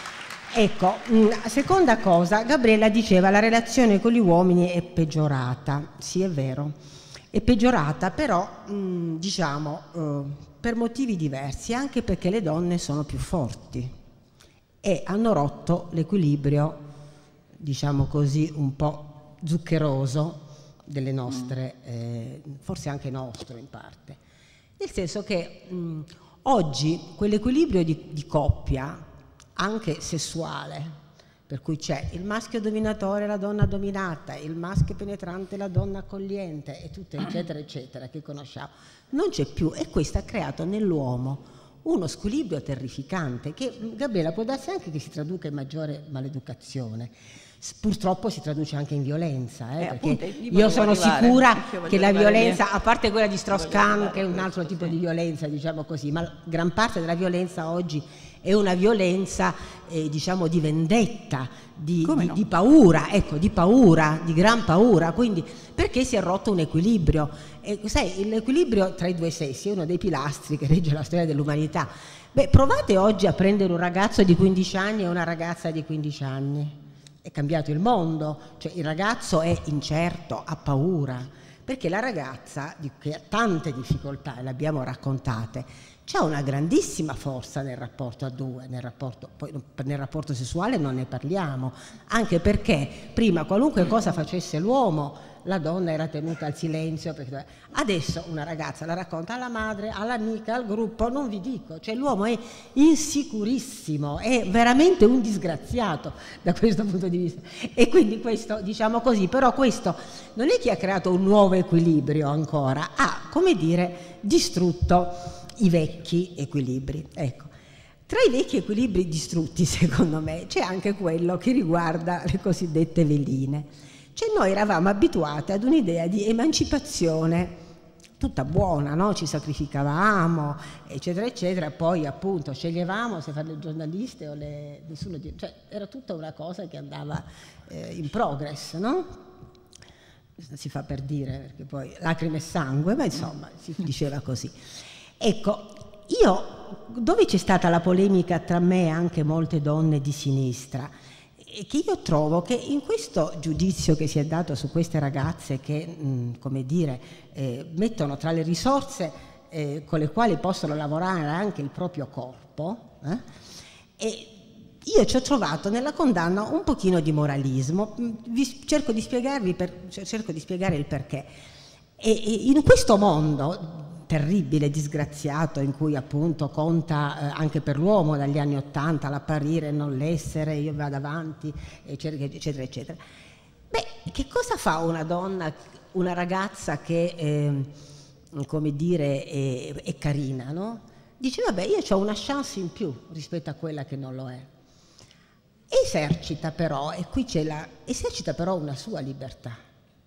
Ecco, seconda cosa, Gabriella diceva la relazione con gli uomini è peggiorata. Sì, è vero. È peggiorata però, diciamo, per motivi diversi, anche perché le donne sono più forti e hanno rotto l'equilibrio, diciamo così, un po' zuccheroso delle nostre, forse anche nostro in parte. Nel senso che oggi quell'equilibrio di coppia, anche sessuale, per cui c'è il maschio dominatore e la donna dominata, il maschio penetrante e la donna accogliente e tutto eccetera eccetera che conosciamo, non c'è più e questo ha creato nell'uomo uno squilibrio terrificante che, Gabriella, può darsi anche che si traduca in maggiore maleducazione. Purtroppo si traduce anche in violenza, perché io sono sicura che la violenza, a parte quella di Strauss-Kahn che è un altro tipo di violenza, diciamo così, ma gran parte della violenza oggi è una violenza, diciamo, di vendetta, di paura, ecco, di paura, di gran paura, quindi perché si è rotto un equilibrio. E, sai, l'equilibrio tra i due sessi è uno dei pilastri che regge la storia dell'umanità. Beh, provate oggi a prendere un ragazzo di 15 anni e una ragazza di 15 anni. È cambiato il mondo, cioè il ragazzo è incerto, ha paura, perché la ragazza, che ha tante difficoltà, e le abbiamo raccontate, c'è una grandissima forza nel rapporto a due, poi nel rapporto sessuale non ne parliamo, anche perché prima qualunque cosa facesse l'uomo, la donna era tenuta al silenzio, perché adesso una ragazza la racconta alla madre, all'amica, al gruppo, non vi dico, cioè l'uomo è insicurissimo, è veramente un disgraziato da questo punto di vista e quindi questo, diciamo così, però questo non è che ha creato un nuovo equilibrio ancora, ha, come dire, distrutto i vecchi equilibri. Ecco. Tra i vecchi equilibri distrutti, secondo me, c'è anche quello che riguarda le cosiddette veline. Cioè noi eravamo abituati ad un'idea di emancipazione tutta buona, no? Ci sacrificavamo, eccetera, eccetera, poi appunto sceglievamo se fare le giornaliste o nessuno, cioè era tutta una cosa che andava in progress, no? Si fa per dire, perché poi lacrime e sangue, ma insomma si diceva così. Ecco, dove c'è stata la polemica tra me e anche molte donne di sinistra? che io trovo che in questo giudizio che si è dato su queste ragazze che, come dire, mettono tra le risorse con le quali possono lavorare anche il proprio corpo, e io ci ho trovato nella condanna un pochino di moralismo. Cerco di spiegare il perché. E in questo mondo terribile, disgraziato, in cui appunto conta anche per l'uomo dagli anni '80 l'apparire, non l'essere, io vado avanti, eccetera, eccetera, eccetera. Beh, che cosa fa una donna, una ragazza che, come dire, è carina, no? Dice, vabbè, io ho una chance in più rispetto a quella che non lo è. Esercita però, e qui esercita però una sua libertà.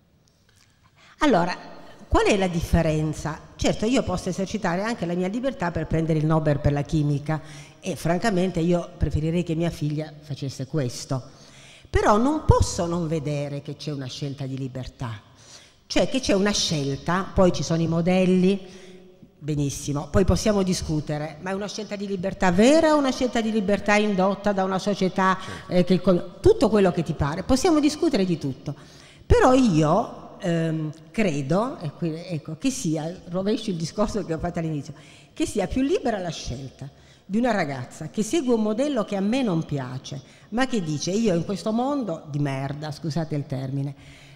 Allora, qual è la differenza? Certo, io posso esercitare anche la mia libertà per prendere il Nobel per la chimica e francamente io preferirei che mia figlia facesse questo. Però non posso non vedere che c'è una scelta di libertà, cioè che c'è una scelta, poi ci sono i modelli, benissimo, poi possiamo discutere, ma è una scelta di libertà vera o una scelta di libertà indotta da una società, tutto quello che ti pare, possiamo discutere di tutto, però io credo, ecco, che sia, rovescio il discorso che ho fatto all'inizio, che sia più libera la scelta di una ragazza che segue un modello che a me non piace, ma che dice io in questo mondo di merda, scusate il termine,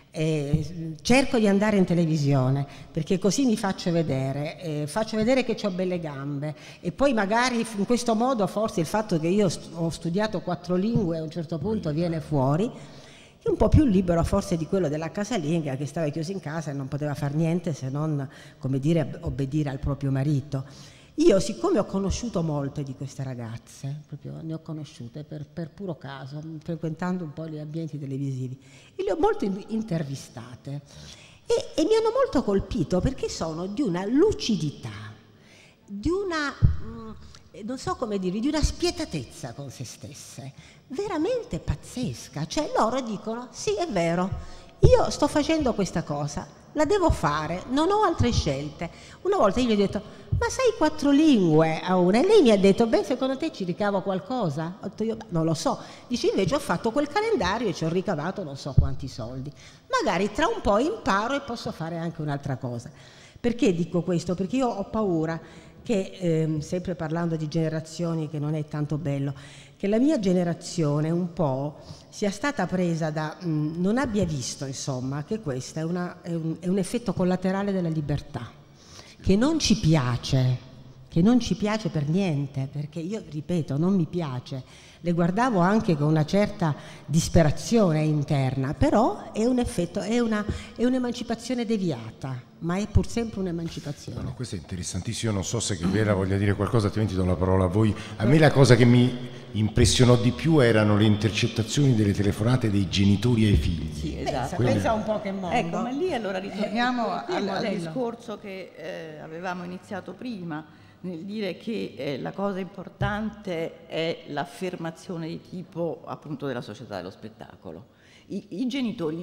cerco di andare in televisione perché così mi faccio vedere che ho belle gambe e poi magari in questo modo forse il fatto che io ho studiato 4 lingue a un certo punto viene fuori, è un po' più libero forse di quello della casalinga che stava chiuso in casa e non poteva fare niente se non, come dire, obbedire al proprio marito. Io, siccome ho conosciuto molte di queste ragazze, proprio ne ho conosciute per puro caso, frequentando un po' gli ambienti televisivi, e le ho molto intervistate e mi hanno molto colpito perché sono di una lucidità, di una, non so come dirvi, di una spietatezza con se stesse, veramente pazzesca. Cioè loro dicono, sì è vero, io sto facendo questa cosa, la devo fare, non ho altre scelte. Una volta io gli ho detto, ma sai 4 lingue a una? E lei mi ha detto, beh, secondo te ci ricavo qualcosa? Ho detto io, non lo so. Dice, invece ho fatto quel calendario e ci ho ricavato non so quanti soldi. Magari tra un po' imparo e posso fare anche un'altra cosa. Perché dico questo? Perché io ho paura che, sempre parlando di generazioni, che non è tanto bello, che la mia generazione un po' sia stata presa da, non abbia visto insomma che questo è un effetto collaterale della libertà, che non ci piace per niente, perché io ripeto non mi piace, le guardavo anche con una certa disperazione interna, però è un effetto, è un'emancipazione deviata, ma è pur sempre un'emancipazione. No, questo è interessantissimo, io non so se Vera voglia dire qualcosa, altrimenti do la parola a voi. A me la cosa che mi impressionò di più erano le intercettazioni delle telefonate dei genitori ai figli. Sì, esatto. Pensa un po' che mondo. Ecco, ma lì allora ritorniamo al discorso che avevamo iniziato prima, nel dire che la cosa importante è l'affermazione di tipo appunto della società dello spettacolo. I genitori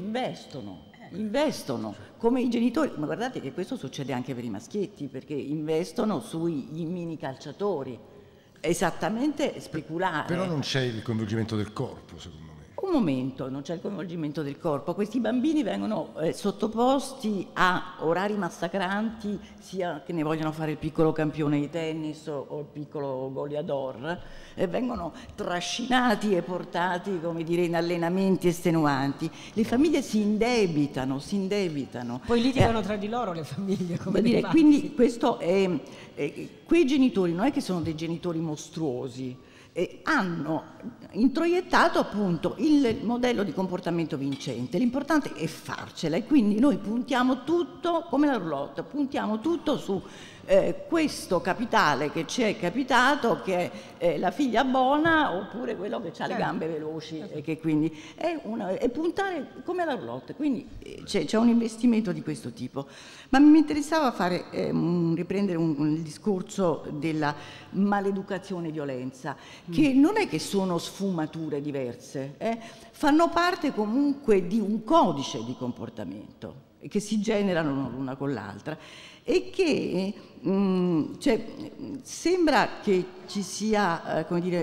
investono come i genitori, ma guardate che questo succede anche per i maschietti, perché investono sui mini calciatori, esattamente speculare. Però non c'è il coinvolgimento del corpo, secondo me. Un momento, non c'è il coinvolgimento del corpo, questi bambini vengono sottoposti a orari massacranti, sia che ne vogliono fare il piccolo campione di tennis o il piccolo goleador, vengono trascinati e portati, come dire, in allenamenti estenuanti. Le famiglie si indebitano. Poi litigano tra di loro le famiglie, come dire, quindi questo è, quei genitori non è che sono dei genitori mostruosi, hanno introiettato appunto il modello di comportamento vincente. L'importante è farcela e quindi noi puntiamo tutto, come la roulotte, puntiamo tutto su questo capitale che ci è capitato, che è la figlia buona oppure quello che ha le gambe veloci, e che quindi è puntare come la roulotte, quindi c'è un investimento di questo tipo. Ma mi interessava riprendere il discorso della maleducazione e violenza, che non è che sono sfumature diverse, fanno parte comunque di un codice di comportamento che si generano l'una con l'altra e che sembra che ci sia, come dire,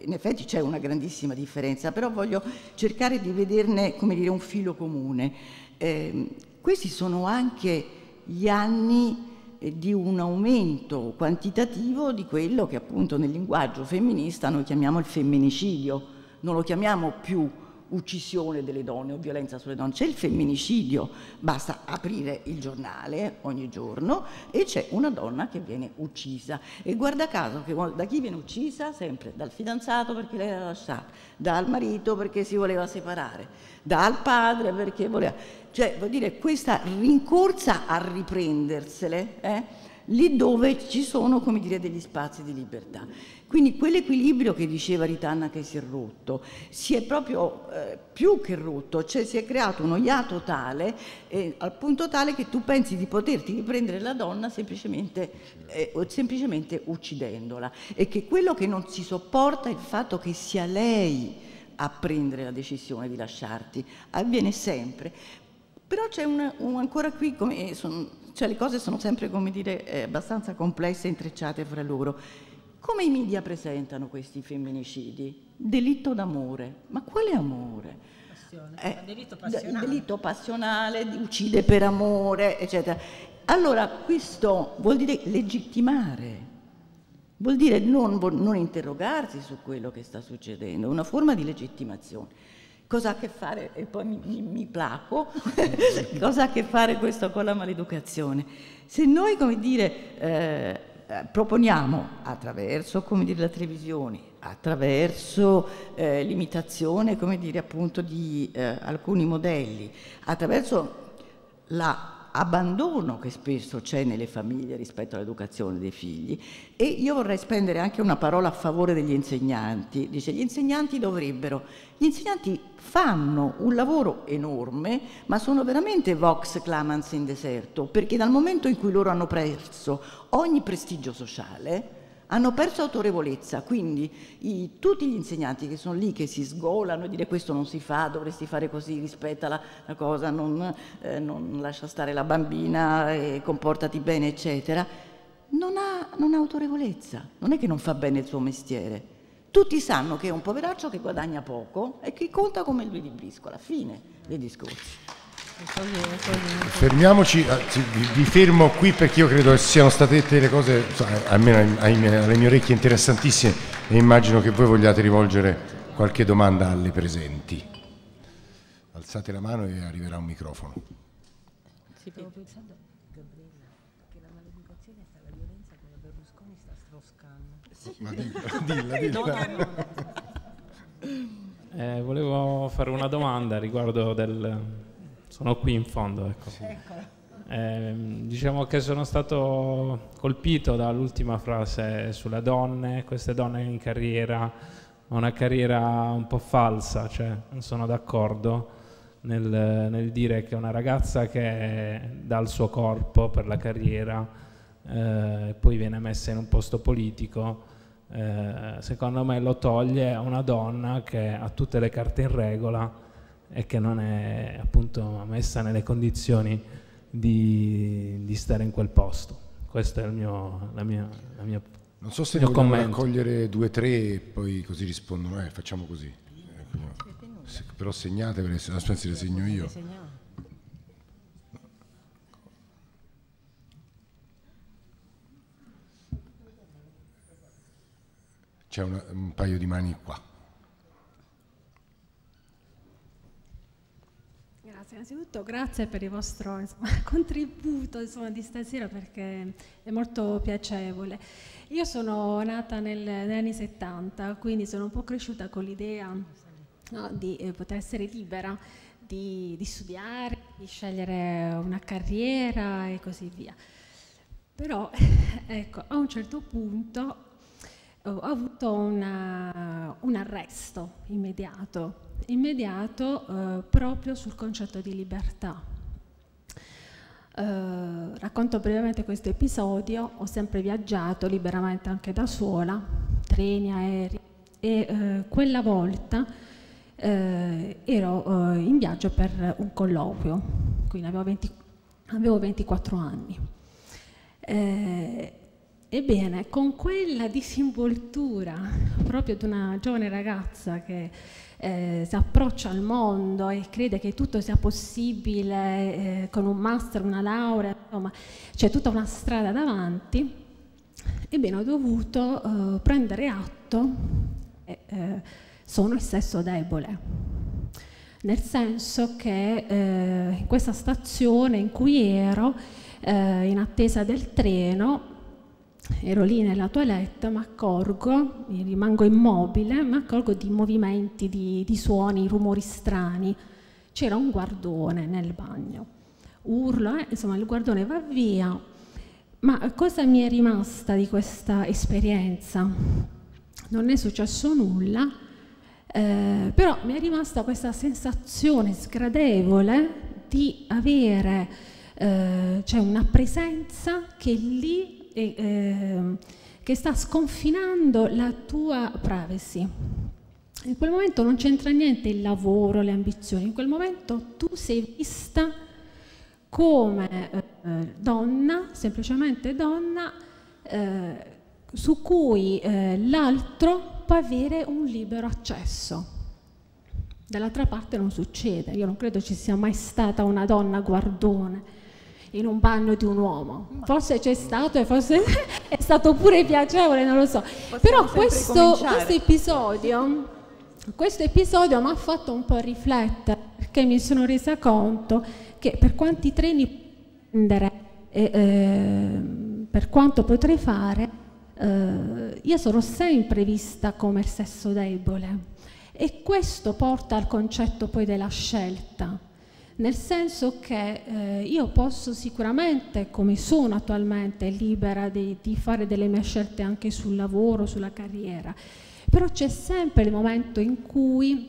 in effetti c'è una grandissima differenza, però voglio cercare di vederne, come dire, un filo comune. Questi sono anche gli anni di un aumento quantitativo di quello che appunto nel linguaggio femminista noi chiamiamo il femminicidio. Non lo chiamiamo più uccisione delle donne o violenza sulle donne, c'è il femminicidio, basta aprire il giornale ogni giorno e c'è una donna che viene uccisa, e guarda caso che da chi viene uccisa? Sempre dal fidanzato perché lei l'ha lasciata, dal marito perché si voleva separare, dal padre perché voleva, cioè vuol dire questa rincorsa a riprendersele lì dove ci sono, come dire, degli spazi di libertà. Quindi quell'equilibrio che diceva Ritanna che si è rotto, si è proprio più che rotto, cioè si è creato uno iato tale, al punto tale che tu pensi di poterti riprendere la donna semplicemente uccidendola, e che quello che non si sopporta è il fatto che sia lei a prendere la decisione di lasciarti, avviene sempre. Però c'è ancora qui, cioè le cose sono sempre, come dire, abbastanza complesse e intrecciate fra loro. Come i media presentano questi femminicidi? Delitto d'amore. Ma quale amore? Delitto passionale. Delitto passionale, uccide per amore, eccetera. Allora, questo vuol dire legittimare, vuol dire non interrogarsi su quello che sta succedendo, è una forma di legittimazione. Cosa ha a che fare, e poi mi placo, cosa ha a che fare questo con la maleducazione? Se noi, come dire, proponiamo attraverso, come dire, la televisione, attraverso l'imitazione, come dire, appunto di alcuni modelli, attraverso l'abbandono che spesso c'è nelle famiglie rispetto all'educazione dei figli. E io vorrei spendere anche una parola a favore degli insegnanti. Dice, gli insegnanti fanno un lavoro enorme, ma sono veramente vox clamans in deserto, perché dal momento in cui loro hanno perso ogni prestigio sociale, hanno perso autorevolezza, quindi tutti gli insegnanti che sono lì, che si sgolano e dire questo non si fa, dovresti fare così, rispetta la cosa, non lascia stare la bambina, comportati bene, eccetera, non ha autorevolezza, non è che non fa bene il suo mestiere. Tutti sanno che è un poveraccio che guadagna poco e che conta come lui di Briscola, fine dei discorsi. Fermiamoci, vi fermo qui perché io credo che siano state dette delle cose, almeno alle mie orecchie, interessantissime, e immagino che voi vogliate rivolgere qualche domanda alle presenti. Alzate la mano e arriverà un microfono. Stavo pensando, Gabriella, che la maleducazione è la violenza che Berlusconi sta stroscando. Ma dilla. Volevo fare una domanda riguardo sono qui in fondo, ecco. Diciamo che sono stato colpito dall'ultima frase sulle donne, queste donne in carriera, una carriera un po' falsa, cioè non sono d'accordo nel dire che una ragazza che dà il suo corpo per la carriera e poi viene messa in un posto politico, secondo me lo toglie a una donna che ha tutte le carte in regola e che non è appunto messa nelle condizioni di stare in quel posto. Questo è la mia non so se ne vogliamo raccogliere 2 o 3 e poi così rispondono, facciamo così. Però segnate, perché se le segno io. C'è un paio di mani qua. Innanzitutto grazie per il vostro contributo di stasera, perché è molto piacevole. Io sono nata negli anni 70, quindi sono un po' cresciuta con l'idea di poter essere libera, di studiare, di scegliere una carriera e così via. Però ecco, a un certo punto ho avuto un arresto immediato proprio sul concetto di libertà. Racconto brevemente questo episodio. Ho sempre viaggiato liberamente anche da sola, treni, aerei, e quella volta ero in viaggio per un colloquio, quindi avevo 24 anni. Ebbene, con quella disinvoltura proprio di una giovane ragazza che si approccia al mondo e crede che tutto sia possibile con un master, una laurea, insomma c'è tutta una strada davanti, ebbene ho dovuto prendere atto che sono il sesso debole, nel senso che in questa stazione in cui ero, in attesa del treno, ero lì nella toilette, mi accorgo, rimango immobile, mi accorgo di movimenti, di suoni, rumori strani. C'era un guardone nel bagno. Urlo, insomma il guardone va via. Ma cosa mi è rimasta di questa esperienza? Non è successo nulla, però mi è rimasta questa sensazione sgradevole di avere cioè una presenza che lì che sta sconfinando la tua privacy. In quel momento non c'entra niente il lavoro, le ambizioni, in quel momento tu sei vista come donna, semplicemente donna, su cui l'altro può avere un libero accesso. Dall'altra parte non succede, io non credo ci sia mai stata una donna guardone in un bagno di un uomo. Forse c'è stato e forse è stato pure piacevole, non lo so. Però questo episodio mi ha fatto un po' riflettere, perché mi sono resa conto che per quanti treni prendere per quanto potrei fare, io sono sempre vista come il sesso debole, e questo porta al concetto poi della scelta. Nel senso che io posso sicuramente, come sono attualmente, libera di fare delle mie scelte anche sul lavoro, sulla carriera, però c'è sempre il momento in cui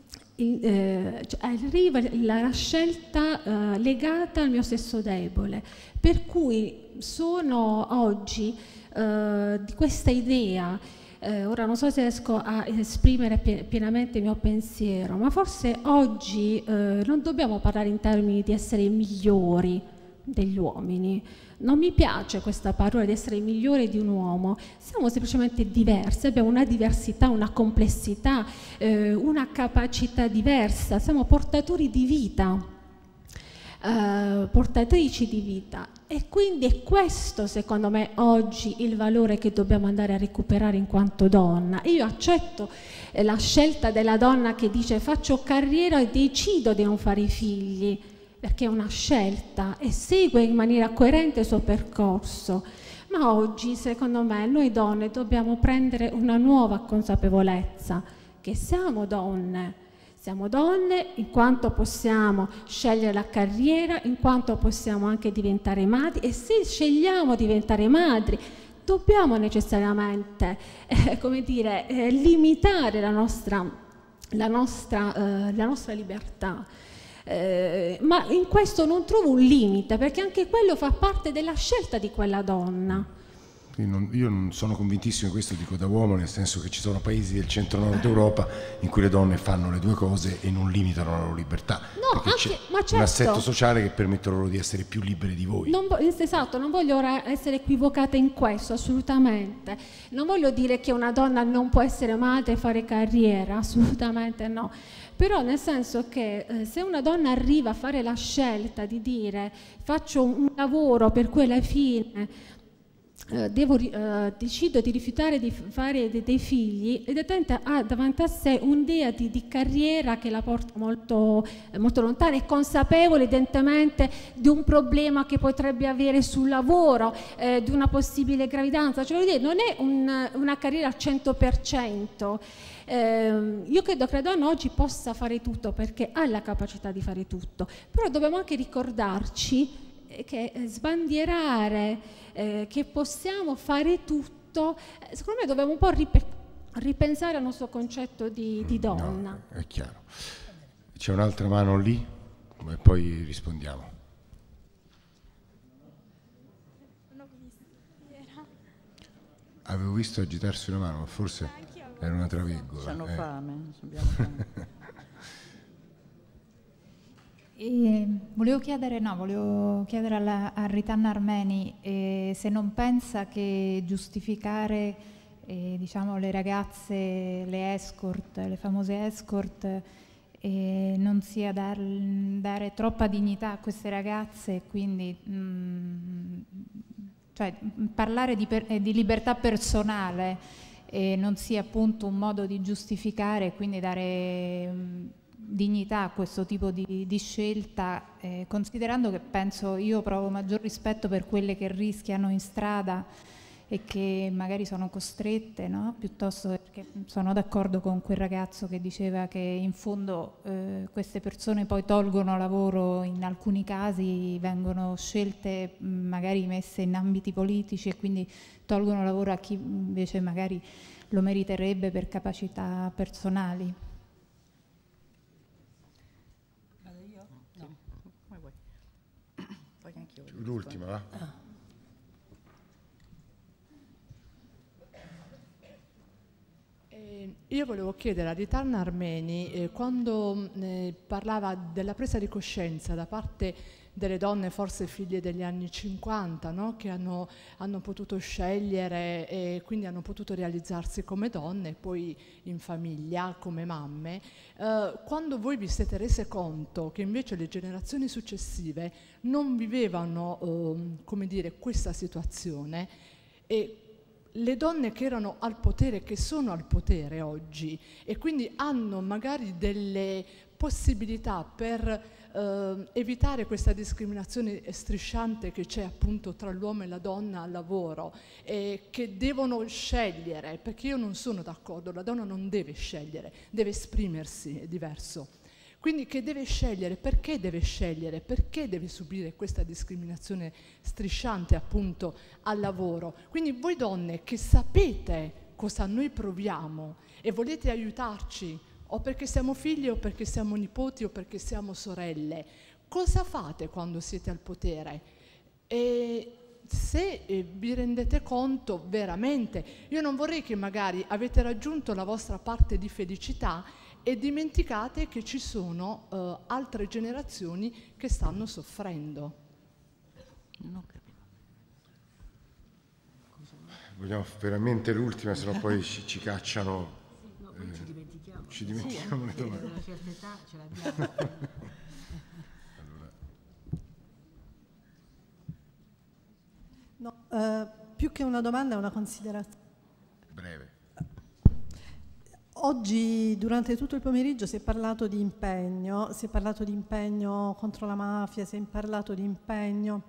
arriva la scelta legata al mio sesso debole, per cui sono oggi di questa idea. Ora non so se riesco a esprimere pienamente il mio pensiero, ma forse oggi non dobbiamo parlare in termini di essere migliori degli uomini. Non mi piace questa parola di essere migliore di un uomo, siamo semplicemente diversi, abbiamo una diversità, una complessità, una capacità diversa, siamo portatori di vita. Portatrici di vita, e quindi è questo secondo me oggi il valore che dobbiamo andare a recuperare in quanto donna. Io accetto la scelta della donna che dice faccio carriera e decido di non fare i figli, perché è una scelta e segue in maniera coerente il suo percorso, ma oggi secondo me noi donne dobbiamo prendere una nuova consapevolezza che siamo donne in quanto possiamo scegliere la carriera, in quanto possiamo anche diventare madri, e se scegliamo di diventare madri dobbiamo necessariamente come dire, limitare la nostra libertà. Ma in questo non trovo un limite, perché anche quello fa parte della scelta di quella donna. Io non sono convintissimo di questo, dico da uomo, nel senso che ci sono paesi del centro-nord Europa in cui le donne fanno le due cose e non limitano la loro libertà, no, perché anche, ma certo, un assetto sociale che permette loro di essere più liberi di voi. Esatto, non voglio ora essere equivocata in questo, assolutamente. Non voglio dire che una donna non può essere madre e fare carriera, assolutamente no. Però nel senso che se una donna arriva a fare la scelta di dire faccio un lavoro per cui alla fine decido di rifiutare di fare dei figli, ed ha davanti a sé un'idea di carriera che la porta molto, molto lontana, è consapevole evidentemente di un problema che potrebbe avere sul lavoro, di una possibile gravidanza, cioè non è una carriera al 100%. Io credo che la donna oggi possa fare tutto perché ha la capacità di fare tutto, però dobbiamo anche ricordarci che sbandierare che possiamo fare tutto, secondo me dobbiamo un po' ripensare al nostro concetto di donna. No, è chiaro. C'è un'altra mano lì e poi rispondiamo. Avevo visto agitarsi una mano, ma forse era una travegola. C'hanno fame, abbiamo fame. Volevo chiedere a Ritanna Armeni se non pensa che giustificare diciamo, le ragazze, le escort, le famose escort, non sia dare troppa dignità a queste ragazze e quindi cioè, parlare di libertà personale non sia appunto un modo di giustificare e quindi dare dignità a questo tipo di scelta, considerando che io provo maggior rispetto per quelle che rischiano in strada e che magari sono costrette, no? Piuttosto perché sono d'accordo con quel ragazzo che diceva che in fondo queste persone poi tolgono lavoro, in alcuni casi vengono scelte magari messe in ambiti politici e quindi tolgono lavoro a chi invece magari lo meriterebbe per capacità personali. L'ultima, va? Io volevo chiedere a Ritanna Armeni, quando parlava della presa di coscienza da parte delle donne, forse figlie degli anni 50, no? Che hanno potuto scegliere e quindi hanno potuto realizzarsi come donne e poi in famiglia, come mamme, quando voi vi siete rese conto che invece le generazioni successive non vivevano, come dire, questa situazione, e le donne che erano al potere, che sono al potere oggi e quindi hanno magari delle possibilità per evitare questa discriminazione strisciante che c'è appunto tra l'uomo e la donna al lavoro, e che devono scegliere, perché io non sono d'accordo, la donna non deve scegliere, deve esprimersi, è diverso. Quindi che deve scegliere, perché deve subire questa discriminazione strisciante appunto al lavoro. Quindi voi donne che sapete cosa noi proviamo e volete aiutarci, o perché siamo figlie o perché siamo nipoti o perché siamo sorelle, cosa fate quando siete al potere? E se vi rendete conto veramente, io non vorrei che magari avete raggiunto la vostra parte di felicità e dimenticate che ci sono altre generazioni che stanno soffrendo. Vogliamo veramente l'ultima, sennò poi ci cacciano. Ci dimentichiamo le domande. Una certa età ce l'abbiamo. No, più che una domanda è una considerazione. Breve. Oggi durante tutto il pomeriggio si è parlato di impegno contro la mafia, si è parlato di impegno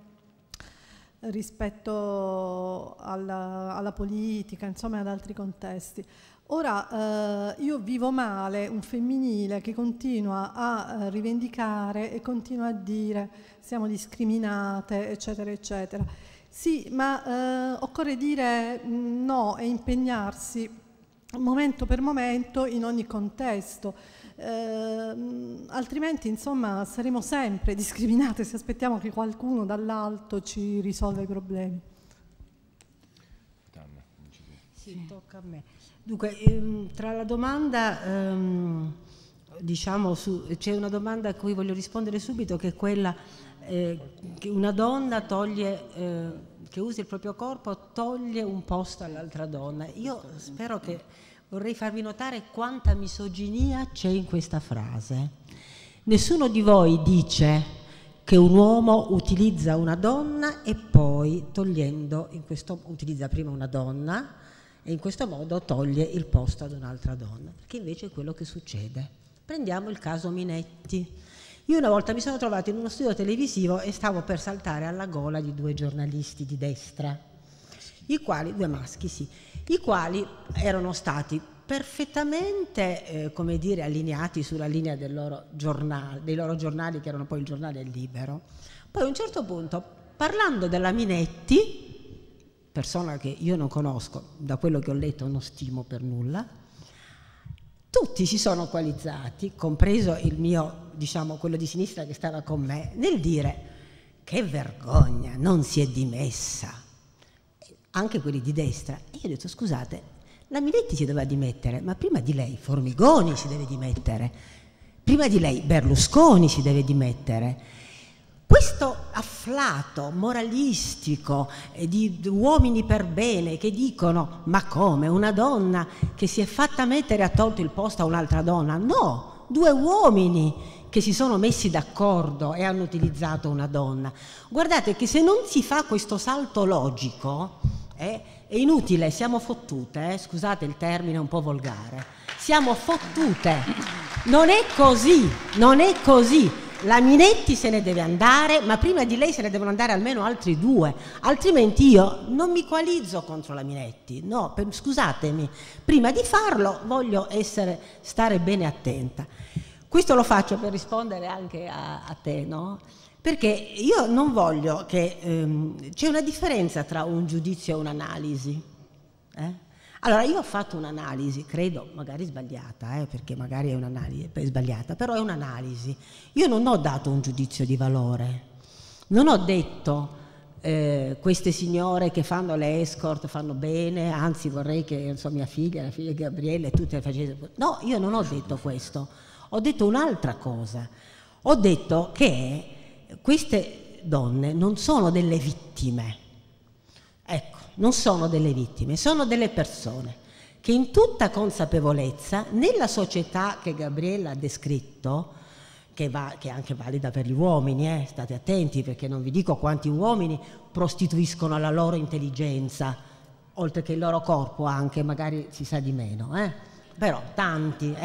rispetto alla politica, insomma ad altri contesti. Ora io vivo male un femminile che continua a rivendicare e continua a dire siamo discriminate, eccetera, eccetera. Sì, ma occorre dire no e impegnarsi momento per momento in ogni contesto, altrimenti insomma saremo sempre discriminate se aspettiamo che qualcuno dall'alto ci risolva i problemi. Sì, tocca a me. Dunque, tra la domanda, diciamo, c'è una domanda a cui voglio rispondere subito, che è quella che una donna che usa il proprio corpo toglie un posto all'altra donna. Io vorrei farvi notare quanta misoginia c'è in questa frase. Nessuno di voi dice che un uomo utilizza una donna e poi utilizza prima una donna e in questo modo toglie il posto ad un'altra donna, perché invece è quello che succede. Prendiamo il caso Minetti. Io una volta mi sono trovata in uno studio televisivo e stavo per saltare alla gola di 2 giornalisti di destra, due maschi, sì, i quali erano stati perfettamente, come dire, allineati sulla linea dei loro giornali, che erano poi il giornale Libero. Poi a un certo punto, parlando della Minetti, persona che io non conosco, da quello che ho letto non stimo per nulla, tutti si sono coalizzati, compreso il mio, diciamo, quello di sinistra che stava con me, nel dire che vergogna, non si è dimessa. Anche quelli di destra. E io ho detto, scusate, la Minetti si doveva dimettere, ma prima di lei Formigoni si deve dimettere, Prima di lei Berlusconi si deve dimettere. Questo afflato moralistico di uomini per bene che dicono: ma come, una donna che si è fatta mettere ha tolto il posto a un'altra donna? No, due uomini che si sono messi d'accordo e hanno utilizzato una donna. Guardate che se non si fa questo salto logico è inutile, siamo fottute, scusate il termine un po' volgare, siamo fottute, non è così, non è così. La Minetti se ne deve andare, ma prima di lei se ne devono andare almeno altri due, altrimenti io non mi coalizzo contro la Minetti, no, scusatemi, prima di farlo voglio stare bene attenta. Questo lo faccio per rispondere anche a te, no? Perché io non voglio che... c'è una differenza tra un giudizio e un'analisi. Allora, io ho fatto un'analisi, credo magari sbagliata, perché magari è un'analisi sbagliata, però è un'analisi. Io non ho dato un giudizio di valore, non ho detto queste signore che fanno le escort fanno bene, anzi vorrei che mia figlia, la figlia di Gabriele, tutte le facessero... No, io non ho detto questo, ho detto un'altra cosa. Ho detto che queste donne non sono delle vittime, ecco, non sono delle vittime, sono delle persone che in tutta consapevolezza nella società che Gabriella ha descritto, che è anche valida per gli uomini, state attenti perché non vi dico quanti uomini prostituiscono la loro intelligenza, oltre che il loro corpo anche, magari si sa di meno, però tanti,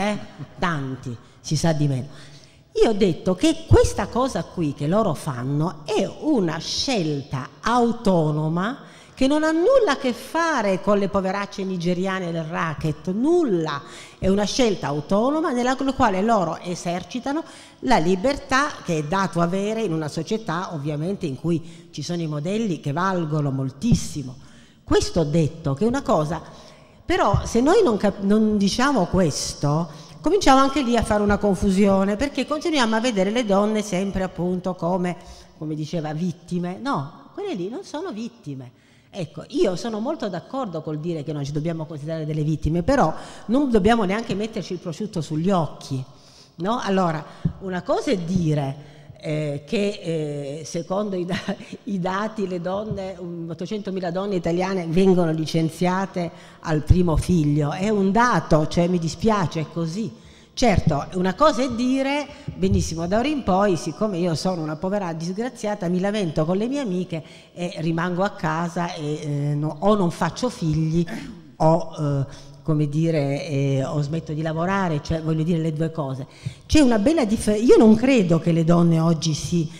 si sa di meno. Io ho detto che questa cosa qui che loro fanno è una scelta autonoma che non ha nulla a che fare con le poveracce nigeriane del racket, nulla, è una scelta autonoma nella quale loro esercitano la libertà che è dato avere in una società ovviamente in cui ci sono i modelli che valgono moltissimo. Questo ho detto che è una cosa, però se noi non diciamo questo, cominciamo anche lì a fare una confusione, perché continuiamo a vedere le donne sempre appunto come diceva, vittime. No, quelle lì non sono vittime. Ecco, io sono molto d'accordo col dire che non ci dobbiamo considerare delle vittime, però non dobbiamo neanche metterci il prosciutto sugli occhi, no? Allora, una cosa è dire che secondo i dati le donne, 800.000 donne italiane vengono licenziate al primo figlio, è un dato, cioè mi dispiace, è così. Certo, una cosa è dire, benissimo, da ora in poi, siccome io sono una povera disgraziata, mi lamento con le mie amiche e rimango a casa e o non faccio figli o, come dire, o smetto di lavorare, cioè voglio dire le due cose. C'è una bella differenza. Io non credo che le donne oggi si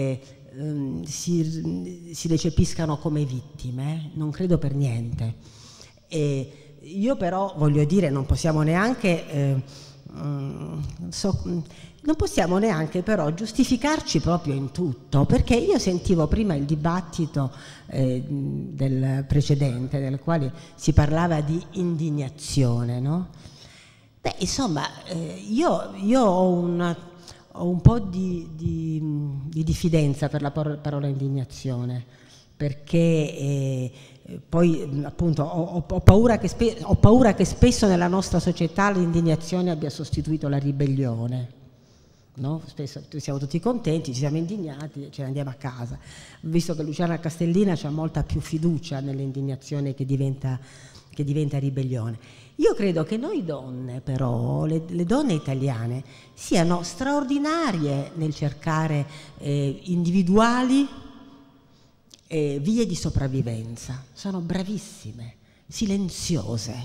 recepiscano come vittime, non credo per niente. Io però voglio dire, non possiamo neanche... non possiamo neanche però giustificarci proprio in tutto, perché io sentivo prima il dibattito del precedente nel quale si parlava di indignazione, no? Beh, insomma, io ho un po' di diffidenza per la parola indignazione, perché poi appunto ho paura che spesso nella nostra società l'indignazione abbia sostituito la ribellione, no? Spesso siamo tutti contenti, ci siamo indignati e ce ne andiamo a casa, visto che Luciana Castellina ha molta più fiducia nell'indignazione che diventa ribellione. Io credo che noi donne però, le donne italiane, siano straordinarie nel cercare individuali vie di sopravvivenza, sono bravissime, silenziose,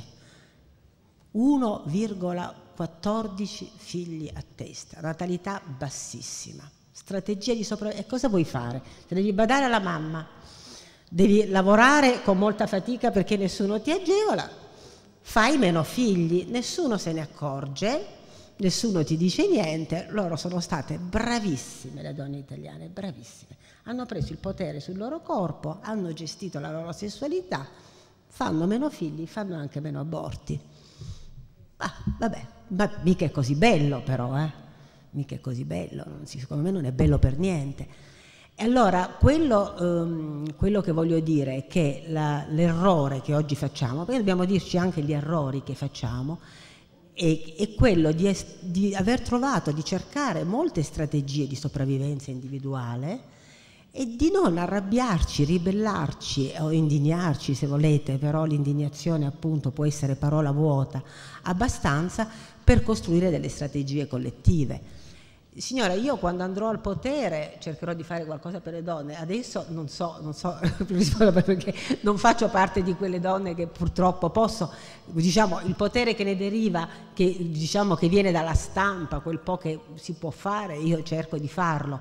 1,14 figli a testa, natalità bassissima, strategia di sopravvivenza. E cosa vuoi fare? Te devi badare alla mamma, devi lavorare con molta fatica perché nessuno ti agevola, fai meno figli, nessuno se ne accorge, nessuno ti dice niente. Loro sono state bravissime, le donne italiane, bravissime. Hanno preso il potere sul loro corpo, hanno gestito la loro sessualità, fanno meno figli, fanno anche meno aborti. Vabbè, ma mica è così bello però, mica è così bello, secondo me non è bello per niente. E allora quello che voglio dire è che l'errore che oggi facciamo, perché dobbiamo dirci anche gli errori che facciamo, è quello di aver trovato, di cercare molte strategie di sopravvivenza individuale e di non arrabbiarci, ribellarci o indignarci, se volete, però l'indignazione appunto può essere parola vuota, abbastanza per costruire delle strategie collettive. Signora, io quando andrò al potere cercherò di fare qualcosa per le donne. Adesso non so perché non faccio parte di quelle donne che purtroppo posso, diciamo, il potere che ne deriva, che diciamo che viene dalla stampa, quel po' che si può fare, io cerco di farlo.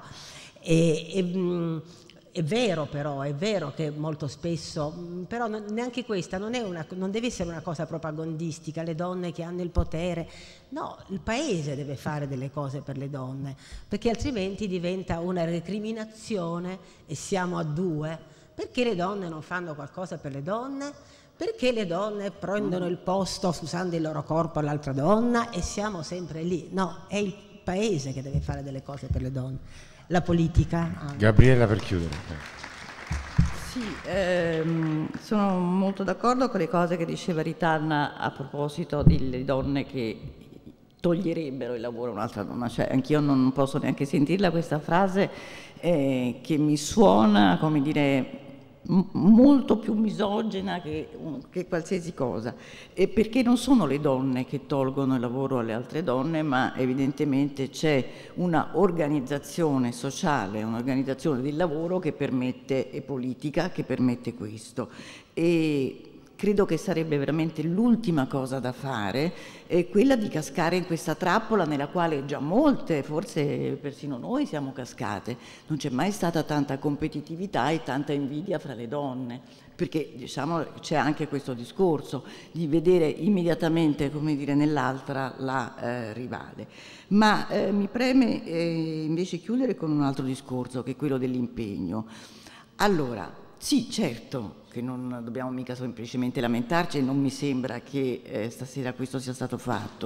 È vero però, è vero che molto spesso, però neanche questa non deve essere una cosa propagandistica, le donne che hanno il potere, no, il paese deve fare delle cose per le donne, perché altrimenti diventa una recriminazione e siamo a due. Perché le donne non fanno qualcosa per le donne? Perché le donne prendono il posto usando il loro corpo all'altra donna e siamo sempre lì? No, è il paese che deve fare delle cose per le donne. La politica. Gabriella, per chiudere. Sì, sono molto d'accordo con le cose che diceva Ritanna a proposito delle donne che toglierebbero il lavoro a un'altra donna, cioè anch'io non posso neanche sentirla questa frase che mi suona, come dire, molto più misogina che qualsiasi cosa, e perché non sono le donne che tolgono il lavoro alle altre donne, ma evidentemente c'è una organizzazione sociale, un'organizzazione del lavoro che permette, e politica che permette questo, e credo che sarebbe veramente l'ultima cosa da fare, quella di cascare in questa trappola nella quale già molte, forse persino noi, siamo cascate. Non c'è mai stata tanta competitività e tanta invidia fra le donne, perché diciamo c'è anche questo discorso di vedere immediatamente, come dire, nell'altra la rivale. Ma mi preme invece chiudere con un altro discorso, che è quello dell'impegno. Allora, sì, certo che non dobbiamo mica semplicemente lamentarci, e non mi sembra che stasera questo sia stato fatto.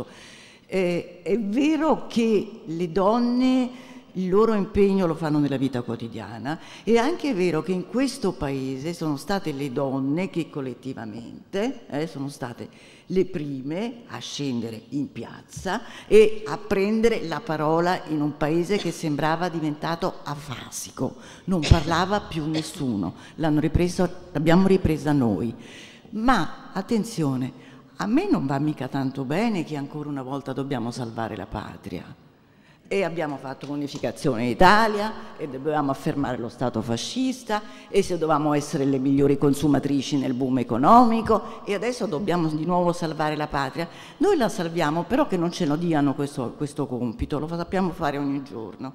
È vero che le donne il loro impegno lo fanno nella vita quotidiana, è anche vero che in questo paese sono state le donne che collettivamente sono state le prime a scendere in piazza e a prendere la parola in un paese che sembrava diventato afasico, non parlava più nessuno, l'abbiamo ripresa noi. Ma attenzione, a me non va mica tanto bene che ancora una volta dobbiamo salvare la patria. E abbiamo fatto l'unificazione d'Italia e dovevamo affermare lo Stato fascista, e se dovevamo essere le migliori consumatrici nel boom economico, e adesso dobbiamo di nuovo salvare la patria. Noi la salviamo, però che non ce lo diano questo compito, lo sappiamo fare ogni giorno.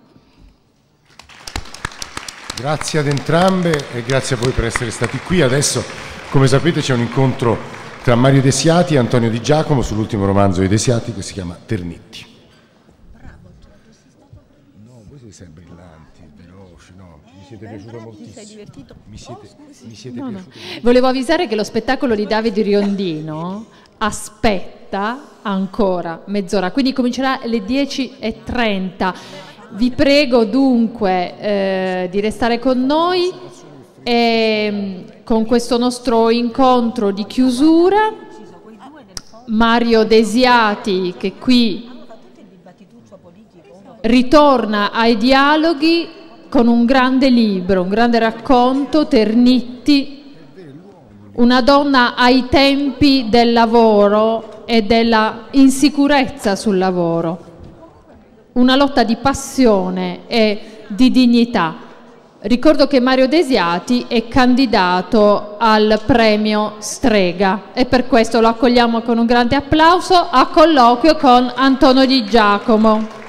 Grazie ad entrambe e grazie a voi per essere stati qui. Adesso, come sapete, c'è un incontro tra Mario Desiati e Antonio Di Giacomo sull'ultimo romanzo di Desiati che si chiama Ternetti. Sei brillanti, veloci, no? Mi siete piaciuto moltissimo. Ti sei divertito? Mi siete piaciuti. Volevo avvisare che lo spettacolo di Davide Riondino aspetta ancora mezz'ora, quindi comincerà alle 10:30. Vi prego dunque di restare con noi e con questo nostro incontro di chiusura. Mario Desiati, che qui ritorna ai dialoghi con un grande libro, un grande racconto, Ternitti, una donna ai tempi del lavoro e della insicurezza sul lavoro, una lotta di passione e di dignità. Ricordo che Mario Desiati è candidato al premio Strega e per questo lo accogliamo con un grande applauso a colloquio con Antonio Di Giacomo.